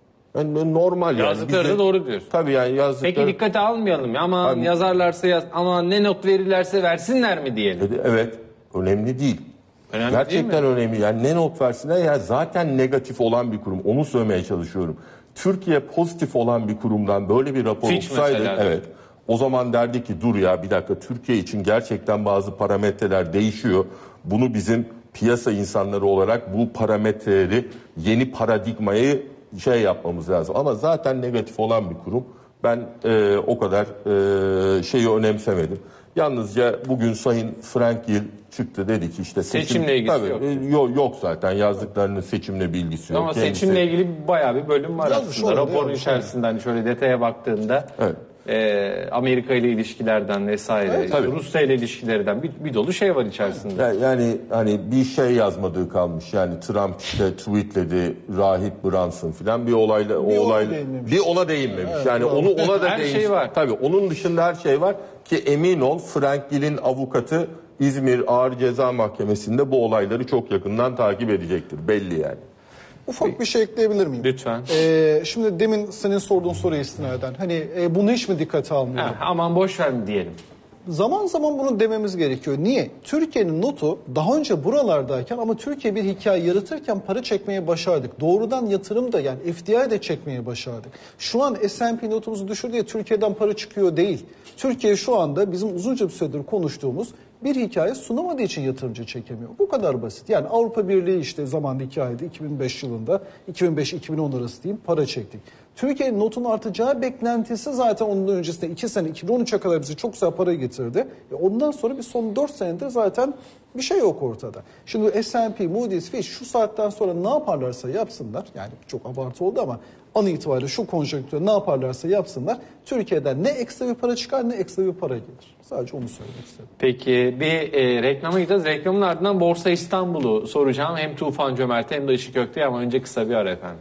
Yani normal yani. Yazdıkları Bize- da doğru diyorsun. Tabii yani yazdıkları. Peki dikkate almayalım ya. Aman Abi- yazarlarsa yaz, aman ne not verirlerse versinler mi diyelim? Evet, önemli değil. Önemli Gerçekten değil mi? önemli. Yani ne not versinler ya zaten negatif olan bir kurum. Onu söylemeye çalışıyorum. Türkiye pozitif olan bir kurumdan böyle bir rapor Fitch okusaydı, mesela. evet. O zaman derdi ki dur ya bir dakika Türkiye için gerçekten bazı parametreler değişiyor. Bunu bizim piyasa insanları olarak bu parametreleri yeni paradigmayı şey yapmamız lazım. Ama zaten negatif olan bir kurum. Ben e, o kadar e, şeyi önemsemedim. Yalnızca bugün Sayın Frank Gill çıktı dedi ki işte seçim, Seçimle ilgisi tabii, yok. e, yok. Yok zaten yazdıklarının seçimle bir ilgisi yok. Ama Kendisi- seçimle ilgili bayağı bir bölüm var Yazmış aslında. orada, Raporun yazmış, içerisinde hani şöyle detaya baktığında Evet. e, Amerika ile ilişkilerden vesaire, Evet, tabii. Rusya ile ilişkilerden bir, bir dolu şey var içerisinde. Ya- Yani hani bir şey yazmadığı kalmış. Yani Trump işte tweetledi rahip Brunson filan bir olayla o Bir ona olayla değinmemiş. bir ona değinmemiş. Evet, yani bravo. onu ona da Her değinmiş. şey var. Tabii onun dışında her şey var ki emin ol Frank Gill'in avukatı İzmir Ağır Ceza Mahkemesi'nde bu olayları çok yakından takip edecektir. Belli yani. Ufak bir şey ekleyebilir miyim? Lütfen. Ee, şimdi demin senin sorduğun soruya istinaden hani e, bunu hiç mi dikkate almıyor? Ha, aman boş ver mi diyelim. Zaman zaman bunu dememiz gerekiyor. Niye? Türkiye'nin notu daha önce buralardayken ama Türkiye bir hikaye yaratırken para çekmeye başardık. Doğrudan yatırım da yani F D I de çekmeye başardık. Şu an S and P notumuzu düşürdü diye Türkiye'den para çıkıyor değil. Türkiye şu anda bizim uzunca bir süredir konuştuğumuz bir hikaye sunamadığı için yatırımcı çekemiyor. Bu kadar basit. Yani Avrupa Birliği işte zamanda iki ayda iki bin beş yılında iki bin beş iki bin on arası diyeyim para çektik. Türkiye'nin notun artacağı beklentisi zaten onun öncesinde iki sene iki bin on üçe kadar bize çok güzel para getirdi. E ondan sonra bir son dört senede zaten bir şey yok ortada. Şimdi S and P, Moody's, Fitch şu saatten sonra ne yaparlarsa yapsınlar. Yani çok abartı oldu ama an itibariyle şu konjonktürde ne yaparlarsa yapsınlar. Türkiye'den ne ekstra bir para çıkar ne ekstra bir para gelir. Sadece onu söylemek istedim. Peki bir e, reklama gideceğiz. Reklamın ardından Borsa İstanbul'u soracağım. Hem Tufan Cömert'e hem de Işık Gökte'ye ama önce kısa bir ara efendim.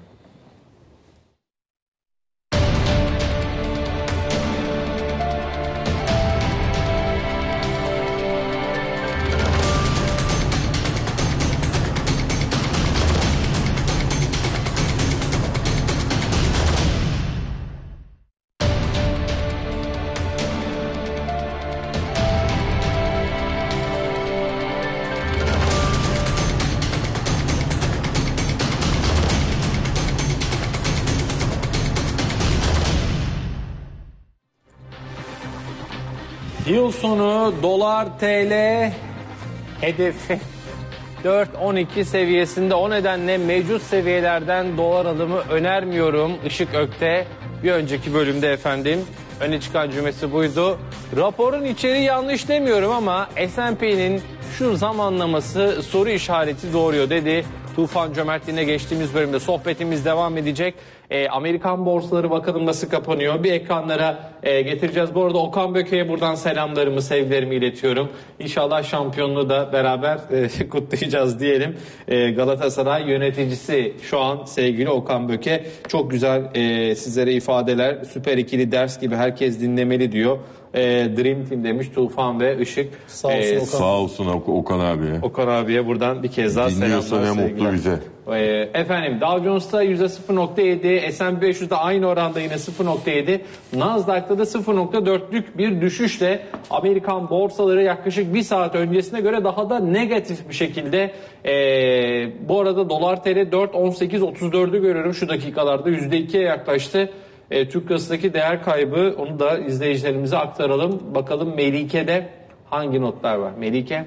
Yıl sonu dolar T L hedefi dört virgül on iki seviyesinde. O nedenle mevcut seviyelerden dolar alımı önermiyorum. Işık Ökte bir önceki bölümde efendim öne çıkan cümlesi buydu. Raporun içeriği yanlış demiyorum ama S and P'nin şu zamanlaması soru işareti doğuruyor dedi. Tufan Cömert yine geçtiğimiz bölümde sohbetimiz devam edecek. E, Amerikan borsaları bakalım nasıl kapanıyor. Bir ekranlara e, getireceğiz. Bu arada Okan Böke'ye buradan selamlarımı, sevgilerimi iletiyorum. İnşallah şampiyonluğu da beraber e, kutlayacağız diyelim. E, Galatasaray yöneticisi şu an sevgili Okan Böke. Çok güzel e, sizlere ifadeler. Süper ikili ders gibi herkes dinlemeli diyor. E, Dream Team demiş Tufan ve Işık. Sağ olsun E, Okan. Sağ olsun Ok- Okan abiye. Okan abiye buradan bir kez daha Dinliyorsa selamlar, ne sevgiler. mutlu bize. Ee, efendim Dow Jones'ta yüzde sıfır nokta yedi, S and P beş yüzde aynı oranda yine sıfır nokta yedi, Nasdaq'ta da sıfır nokta dörtlük bir düşüşle Amerikan borsaları yaklaşık bir saat öncesine göre daha da negatif bir şekilde ee, bu arada dolar T L dört on sekiz otuz dördü görüyorum şu dakikalarda, yüzde ikiye yaklaştı. E, Türk lirasındaki değer kaybı, onu da izleyicilerimize aktaralım. Bakalım Melike'de hangi notlar var? Melike?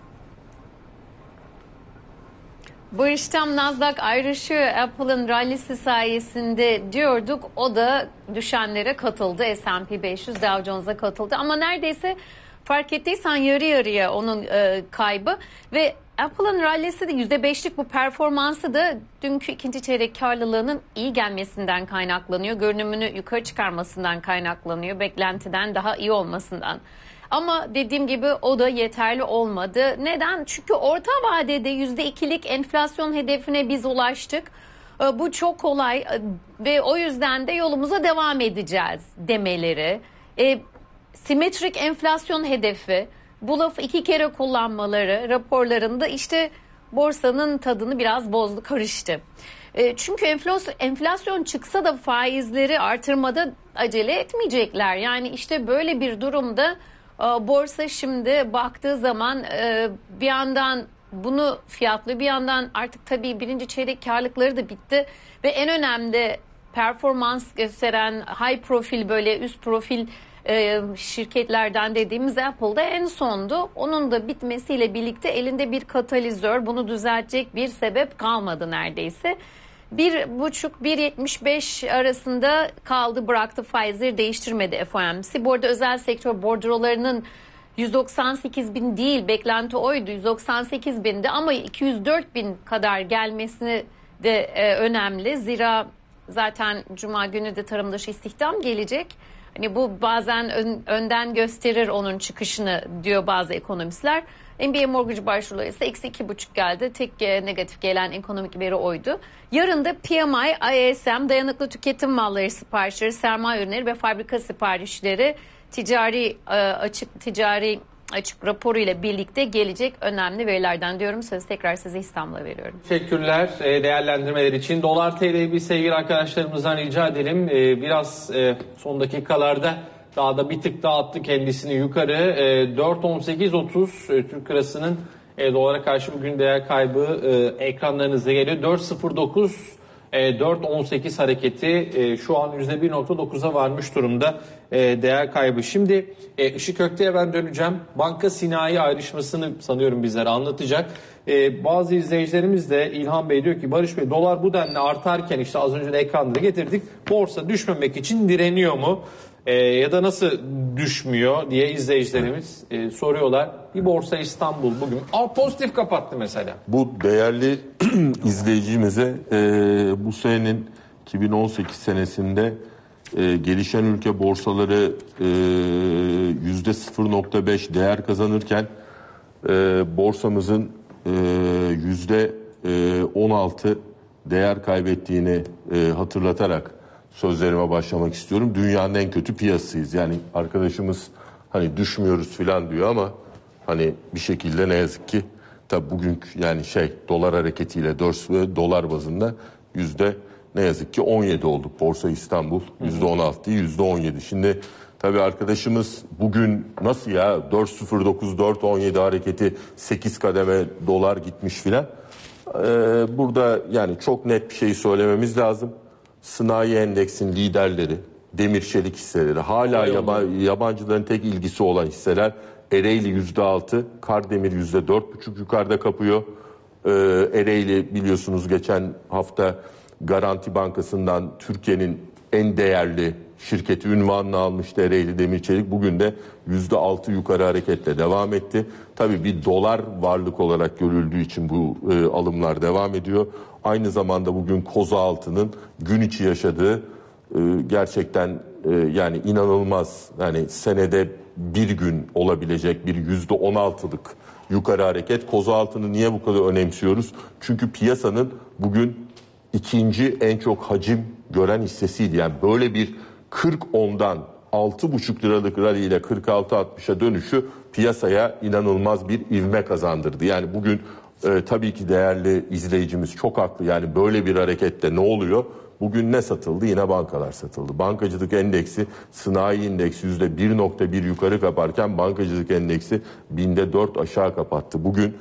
Barış Tam Nasdaq ayrışıyor Apple'ın rallisi sayesinde diyorduk. O da düşenlere katıldı. S and P beş yüz Dow Jones'a katıldı. Ama neredeyse fark ettiysen yarı yarıya onun e, kaybı. Ve Apple'ın rallisi de yüzde beşlik bu performansı da dünkü ikinci çeyrek karlılığının iyi gelmesinden kaynaklanıyor. Görünümünü yukarı çıkarmasından kaynaklanıyor. Beklentiden daha iyi olmasından. Ama dediğim gibi o da yeterli olmadı. Neden? Çünkü orta vadede yüzde ikilik enflasyon hedefine biz ulaştık. Bu çok kolay ve o yüzden de yolumuza devam edeceğiz demeleri. E, simetrik enflasyon hedefi, bu lafı iki kere kullanmaları raporlarında işte borsanın tadını biraz bozdu, karıştı. E, çünkü enflasyon, enflasyon çıksa da faizleri artırmada acele etmeyecekler. Yani işte böyle bir durumda borsa şimdi baktığı zaman bir yandan bunu fiyatlıyor, bir yandan artık tabii birinci çeyrek karlılıkları da bitti ve en önemli performans gösteren high profil, böyle üst profil şirketlerden dediğimiz Apple'da en sondu. Onun da bitmesiyle birlikte elinde bir katalizör, bunu düzeltecek bir sebep kalmadı neredeyse. bir buçuk bir yetmiş beş arasında kaldı, bıraktı, faizleri değiştirmedi F O M C. Bu arada özel sektör bordrolarının yüz doksan sekiz bin değil, beklenti oydu, yüz doksan sekiz bindi ama iki yüz dört bin kadar gelmesini de e, önemli. Zira zaten Cuma günü de tarım dışı istihdam gelecek. Hani bu bazen ön, önden gösterir onun çıkışını diyor bazı ekonomistler. N B A mortgage başvuruları ise eksi iki buçuk geldi. Tek e, negatif gelen ekonomik veri oydu. Yarın da P M I, I S M, dayanıklı tüketim malları siparişleri, sermaye ürünleri ve fabrika siparişleri ticari e, açık ticari açık raporu ile birlikte gelecek önemli verilerden diyorum. Sözü tekrar size İstanbul'a veriyorum. Teşekkürler e, değerlendirmeler için. Dolar T L'yi bir sevgili arkadaşlarımızdan rica edelim. E, biraz e, son dakikalarda daha da bir tık daha attı kendisini yukarı. E, dört on sekiz otuz e, Türk lirasının e, dolara karşı bugün değer kaybı e, ekranlarınıza geliyor. dört sıfır dokuz e, dört on sekiz hareketi e, şu an yüzde bir nokta dokuza varmış durumda e, değer kaybı. Şimdi e, Işık Ökte'ye ben döneceğim. Banka sinayi ayrışmasını sanıyorum bizlere anlatacak. E, bazı izleyicilerimiz de İlhan Bey diyor ki Barış Bey, dolar bu denli artarken işte az önce de ekranda getirdik, borsa düşmemek için direniyor mu? E, ya da nasıl düşmüyor diye izleyicilerimiz e, soruyorlar. Bir Borsa İstanbul bugün Aa, pozitif kapattı mesela. Bu değerli izleyicimize e, bu senenin iki bin on sekiz senesinde e, gelişen ülke borsaları e, yüzde sıfır nokta beş değer kazanırken e, borsamızın e, yüzde on altı değer kaybettiğini e, hatırlatarak sözlerime başlamak istiyorum. Dünyanın en kötü piyasasıyız. Yani arkadaşımız hani düşmüyoruz falan diyor ama hani bir şekilde ne yazık ki tabi bugünkü yani şey dolar hareketiyle dolar bazında yüzde ne yazık ki on yedi olduk. Borsa İstanbul yüzde on altı değil yüzde on yedi. Şimdi tabi arkadaşımız bugün nasıl ya dört sıfır dokuz dört on yedi hareketi sekiz kademe dolar gitmiş filan. Ee, burada yani çok net bir şey söylememiz lazım. Sanayi endeksinin liderleri, demir çelik hisseleri, hala yaba, yabancıların tek ilgisi olan hisseler Ereğli yüzde altı, Kardemir yüzde dört buçuk yukarıda kapıyor. Ee, Ereğli biliyorsunuz geçen hafta Garanti Bankası'ndan Türkiye'nin en değerli şirketi unvanını almıştı Ereğli Demir Çelik. Bugün de yüzde altı yukarı hareketle devam etti. Tabii bir dolar varlık olarak görüldüğü için bu e, alımlar devam ediyor. Aynı zamanda bugün Kozaltı'nın gün içi yaşadığı e, gerçekten e, yani inanılmaz, yani senede bir gün olabilecek bir yüzde on altılık yukarı hareket. Kozaltı'nı niye bu kadar önemsiyoruz? Çünkü piyasanın bugün ikinci en çok hacim gören hissesiydi. Yani böyle bir kırk ondan altı buçuk liralık rally ile kırk altı altmışa dönüşü piyasaya inanılmaz bir ivme kazandırdı. Yani bugün e, tabii ki değerli izleyicimiz çok haklı. Yani böyle bir harekette ne oluyor? Bugün ne satıldı? Yine bankalar satıldı. Bankacılık endeksi, sanayi endeksi yüzde bir nokta bir yukarı kaparken bankacılık endeksi binde dört aşağı kapattı. Bugün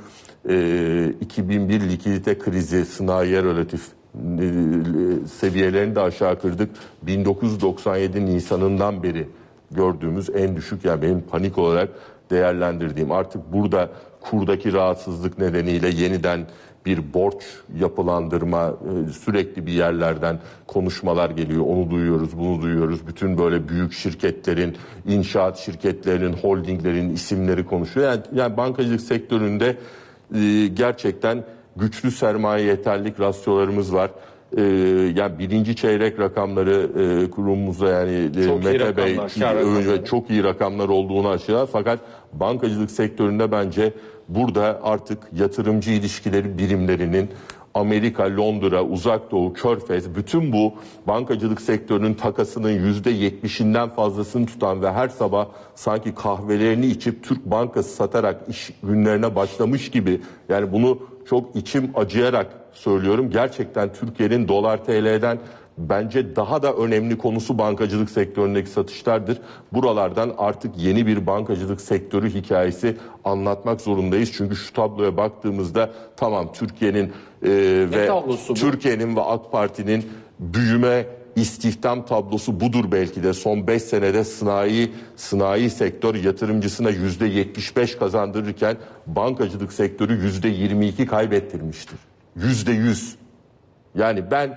e, iki bin bir likidite krizi sanayiye relatif e, seviyelerini de aşağı kırdık. bin dokuz yüz doksan yedi Nisan'ından beri gördüğümüz en düşük, yani benim panik olarak değerlendirdiğim, artık burada kurdaki rahatsızlık nedeniyle yeniden bir borç yapılandırma, sürekli bir yerlerden konuşmalar geliyor. Onu duyuyoruz, bunu duyuyoruz. Bütün böyle büyük şirketlerin, inşaat şirketlerinin, holdinglerin isimleri konuşuyor. Yani, yani bankacılık sektöründe e, gerçekten güçlü sermaye yeterlilik rasyolarımız var. Ee, yani birinci çeyrek rakamları e, kurumumuza, yani e, Mete Bey rakamlar, çok iyi rakamlar olduğunu aşıyor. Fakat bankacılık sektöründe bence burada artık yatırımcı ilişkileri birimlerinin Amerika, Londra, Uzak Doğu, Körfez, bütün bu bankacılık sektörünün takasının yüzde yetmişinden fazlasını tutan ve her sabah sanki kahvelerini içip Türk Bankası satarak iş günlerine başlamış gibi, yani bunu çok içim acıyarak söylüyorum. Gerçekten Türkiye'nin dolar T L'den bence daha da önemli konusu bankacılık sektöründeki satışlardır. Buralardan artık yeni bir bankacılık sektörü hikayesi anlatmak zorundayız. Çünkü şu tabloya baktığımızda tamam, Türkiye'nin e, ve Türkiye'nin ve AK Parti'nin büyüme, istihdam tablosu budur belki de. Son beş senede sanayi, sanayi sektör yatırımcısına yüzde yetmiş beş kazandırırken bankacılık sektörü yüzde yirmi iki kaybettirmiştir. Yüzde yüz. Yani ben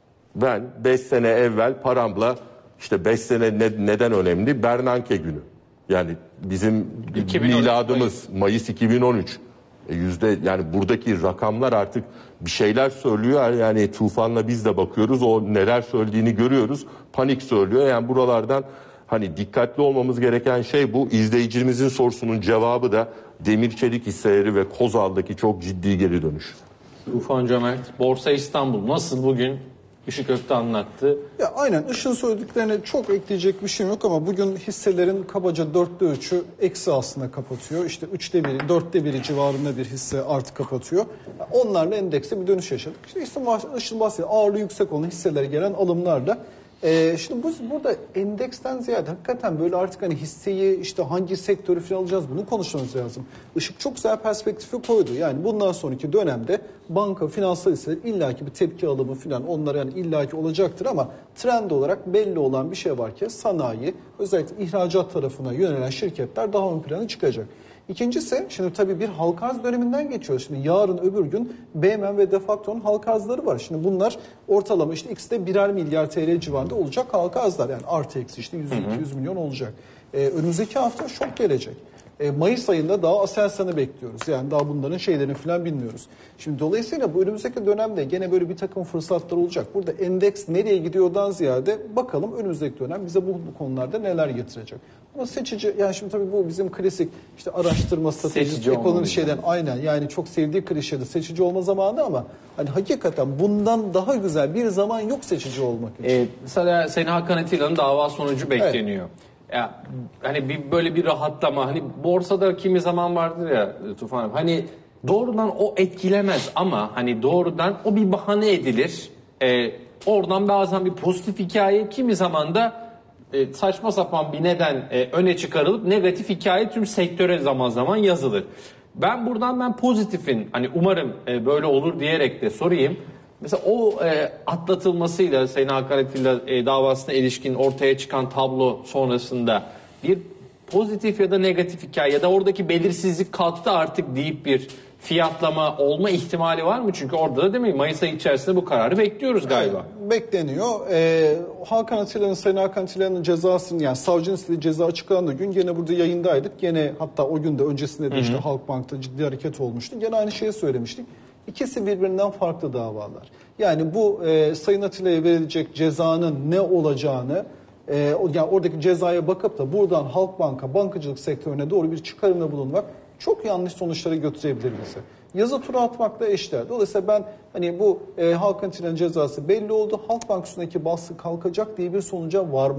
ben beş sene evvel paramla, işte beş sene ne, neden önemli? Bernanke günü. Yani bizim miladımız Mayıs iki bin on üç. E yüzde, yani buradaki rakamlar artık bir şeyler söylüyor. Yani Tufan'la biz de bakıyoruz. O neler söylediğini görüyoruz. Panik söylüyor. Yani buralardan hani dikkatli olmamız gereken şey bu. İzleyicimizin sorusunun cevabı da demir çelik hisseleri ve Kozal'daki çok ciddi geri dönüş. Tufan Cömert, Borsa İstanbul nasıl bugün? Işık Ökte anlattı. Ya aynen, Işık'ın söylediklerine çok ekleyecek bir şey yok ama bugün hisselerin kabaca dörtte üçü eksi aslında kapatıyor. İşte üçte biri, dörtte biri civarında bir hisse artı kapatıyor. Onlarla endekse bir dönüş yaşadık. İşte Işık'ın bahsediyor, ağırlığı yüksek olan hisselere gelen alımlarla. Ee, şimdi bu, burada endeksten ziyade hakikaten böyle artık hani hisseyi, işte hangi sektörü falan alacağız, bunu konuşmamız lazım. Işık çok güzel perspektifi koydu. Yani bundan sonraki dönemde banka, finansal hisseler illaki bir tepki alımı falan, onlar yani illaki olacaktır ama trend olarak belli olan bir şey var ki sanayi, özellikle ihracat tarafına yönelen şirketler daha ön plana çıkacak. İkincisi, şimdi tabii bir halka arz döneminden geçiyoruz. Şimdi yarın öbür gün B M ve Defakto'nun halka arzları var. Şimdi bunlar ortalama işte X'de birer milyar T L civarında olacak halka arzlar. Yani artı eksi işte yüz iki yüz milyon olacak. Ee, önümüzdeki hafta şok gelecek. Ee, Mayıs ayında daha Aselsan'ı bekliyoruz. Yani daha bunların şeylerini falan bilmiyoruz. Şimdi dolayısıyla bu önümüzdeki dönemde gene böyle bir takım fırsatlar olacak. Burada endeks nereye gidiyordan ziyade bakalım önümüzdeki dönem bize bu, bu konularda neler getirecek. Ama seçici, yani şimdi tabii bu bizim klasik işte araştırma stratejisi, ekonomi şeyden aynen, yani çok sevdiği klişede seçici olma zamanı ama hani hakikaten bundan daha güzel bir zaman yok seçici olmak için. Ee, mesela Sayın Hakan Atilla'nın dava sonucu bekleniyor. Evet. Ya hani bir böyle bir rahatlama, hani borsada kimi zaman vardır ya Tufan abi, hani doğrudan o etkilemez ama hani doğrudan o bir bahane edilir. Ee, oradan bazen bir pozitif hikaye, kimi zaman da E, saçma sapan bir neden e, öne çıkarılıp negatif hikaye tüm sektöre zaman zaman yazılır. Ben buradan ben pozitifin, hani umarım e, böyle olur diyerek de sorayım. Mesela o e, atlatılmasıyla Sayın Hakan Atilla e, davasına ilişkin ortaya çıkan tablo sonrasında bir pozitif ya da negatif hikaye ya da oradaki belirsizlik kalktı artık deyip bir fiyatlama olma ihtimali var mı? Çünkü orada da değil mi? Mayıs ayı içerisinde bu kararı bekliyoruz galiba. Evet, bekleniyor. Ee, Hakan Atilla'nın, Sayın Hakan Atilla'nın cezasını, yani savcının istediği ceza açıklandığı gün gene burada yayındaydık. Gene hatta o gün de öncesinde de işte Halkbank'ta ciddi hareket olmuştu. Gene aynı şeyi söylemiştik. İkisi birbirinden farklı davalar. Yani bu e, Sayın Atilla'ya verilecek cezanın ne olacağını, e, yani oradaki cezaya bakıp da buradan Halkbank'a, bankacılık sektörüne doğru bir çıkarımda bulunmak çok yanlış sonuçlara götürebilir bizi. Yazı tura atmakla eşdeğer. Dolayısıyla ben hani bu e, Hakan Atilla'nın cezası belli oldu. Halkbank üstündeki baskı kalkacak diye bir sonuca varmam.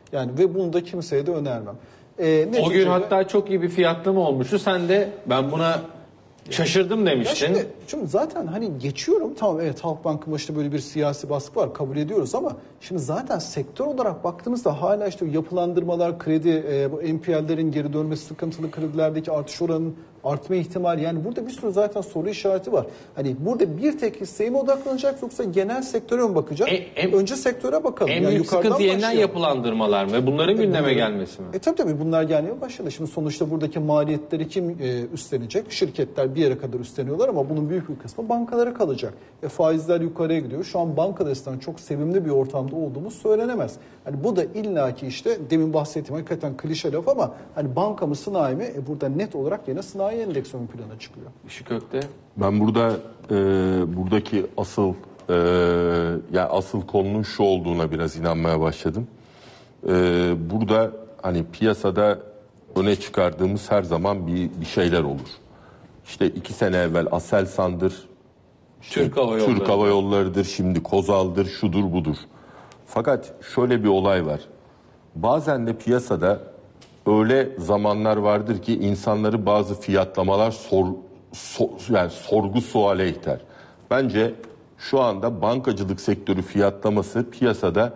Yani ve bunu da kimseye de önermem. Ee, o gün hatta çok iyi bir fiyatlama olmuştu. Sen de ben buna şaşırdım demiştin. Şimdi, şimdi zaten hani geçiyorum, tamam evet Halkbank'ın başında böyle bir siyasi baskı var, kabul ediyoruz ama şimdi zaten sektör olarak baktığımızda hala işte yapılandırmalar, kredi, e, bu N P L'lerin geri dönmesi, sıkıntılı kredilerdeki artış oranının artma ihtimali, yani burada bir sürü zaten soru işareti var. Hani burada bir tek hisseye mi odaklanacak yoksa genel sektöre mi bakacak? En, en, Önce sektöre bakalım. En yani büyük sıkıntı yeniden başlayalım. yapılandırmalar mı? Bunların gündeme bunlar, gelmesi mi? E tabii tabii bunlar gelmeye başladı. Şimdi sonuçta buradaki maliyetleri kim e, üstlenecek? Şirketler bir yere kadar üstleniyorlar ama bunun büyük bir kısmı bankalara kalacak. E, faizler yukarıya gidiyor. Şu an banka desteğinden çok sevimli bir ortamda olduğumuz söylenemez. Hani bu da illaki işte demin bahsettiğim hakikaten klişe laf ama hani banka mı sanayi mi? E, burada net olarak yine sanayi endeksi ön plana çıkıyor. Işık Ökte. Ben burada e, buradaki asıl e, yani asıl konunun şu olduğuna biraz inanmaya başladım. E, burada hani piyasada öne çıkardığımız her zaman bir, bir şeyler olur. İşte iki sene evvel Aselsan'dır, işte Türk Hava Yolları. Türk Hava Yolları'dır, şimdi Kozal'dır, şudur budur. Fakat şöyle bir olay var. Bazen de piyasada öyle zamanlar vardır ki insanları bazı fiyatlamalar sor, so, yani sorgu suale iter. Bence şu anda bankacılık sektörü fiyatlaması piyasada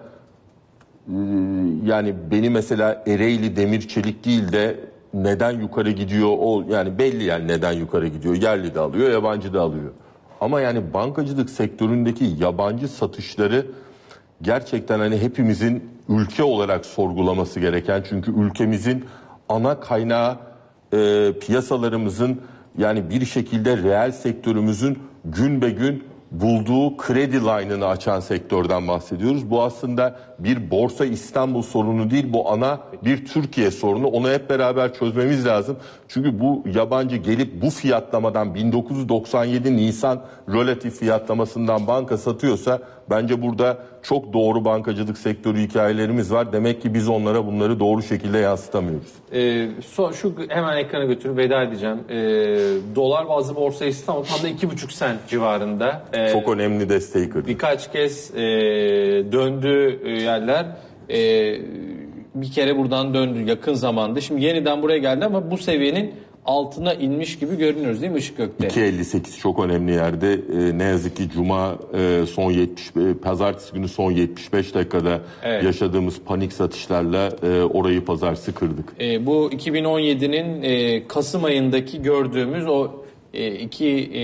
e, yani beni mesela Ereğli Demir Çelik değil de neden yukarı gidiyor o yani belli yani neden yukarı gidiyor. Yerli de alıyor, yabancı da alıyor. Ama yani bankacılık sektöründeki yabancı satışları gerçekten hani hepimizin ülke olarak sorgulaması gereken, çünkü ülkemizin ana kaynağı e, piyasalarımızın yani bir şekilde reel sektörümüzün gün be gün bulduğu kredi line'ını açan sektörden bahsediyoruz. Bu aslında bir Borsa İstanbul sorunu değil, bu ana bir Türkiye sorunu. Onu hep beraber çözmemiz lazım. Çünkü bu yabancı gelip bu fiyatlamadan bin dokuz yüz doksan yedi Nisan relatif fiyatlamasından banka satıyorsa bence burada çok doğru bankacılık sektörü hikayelerimiz var. Demek ki biz onlara bunları doğru şekilde yansıtamıyoruz. Ee, so, şu hemen ekrana götürüp veda edeceğim. Ee, dolar bazlı Borsa İstanbul tam da iki buçuk sent civarında. Ee, Çok önemli desteği kırdı. Birkaç kez e, döndü yerler. E, bir kere buradan döndü yakın zamanda. Şimdi yeniden buraya geldi ama bu seviyenin altına inmiş gibi görünüyoruz değil mi Işık Ökte? iki elli sekiz çok önemli yerde. Ee, ne yazık ki Cuma e, son yetmiş, e, Pazartesi günü son yetmiş beş dakikada evet. yaşadığımız panik satışlarla e, orayı pazartesi kırdık. E, bu iki bin on yedinin e, Kasım ayındaki gördüğümüz o e, iki e,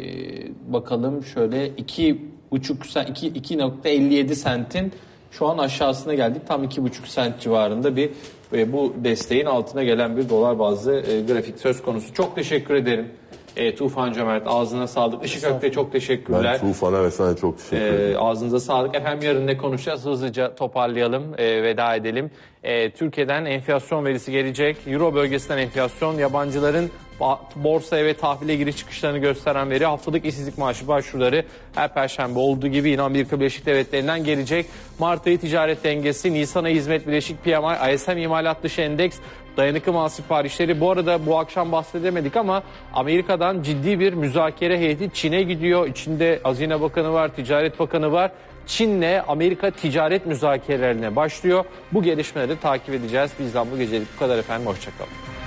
bakalım şöyle iki buçuk iki iki nokta elli yedi sentin şu an aşağısına geldik. Tam iki buçuk sent civarında bir ve bu desteğin altına gelen bir dolar bazlı e, grafik söz konusu. Çok teşekkür ederim. E, Tufan Cömert ağzına sağlık. Işık Ökte çok teşekkürler. Ben Tufan'a ve sana çok teşekkür ederim. E, ağzınıza sağlık. Efendim yarın ne konuşacağız? Hızlıca toparlayalım, e, veda edelim. E, Türkiye'den enflasyon verisi gelecek. Euro bölgesinden enflasyon, yabancıların borsaya ve tahvile giriş çıkışlarını gösteren veri, haftalık işsizlik maaşı başvuruları her perşembe olduğu gibi yine Amerika Birleşik Devletleri'nden gelecek. Mart ayı ticaret dengesi, Nisan ayı hizmet bileşik P M I, I S M imalat dışı endeks, dayanıklı mal siparişleri. Bu arada bu akşam bahsedemedik ama Amerika'dan ciddi bir müzakere heyeti Çin'e gidiyor. İçinde Hazine Bakanı var, Ticaret Bakanı var. Çin'le Amerika ticaret müzakerelerine başlıyor. Bu gelişmeleri takip edeceğiz. Bizden bu gecelik bu kadar efendim. Hoşçakalın.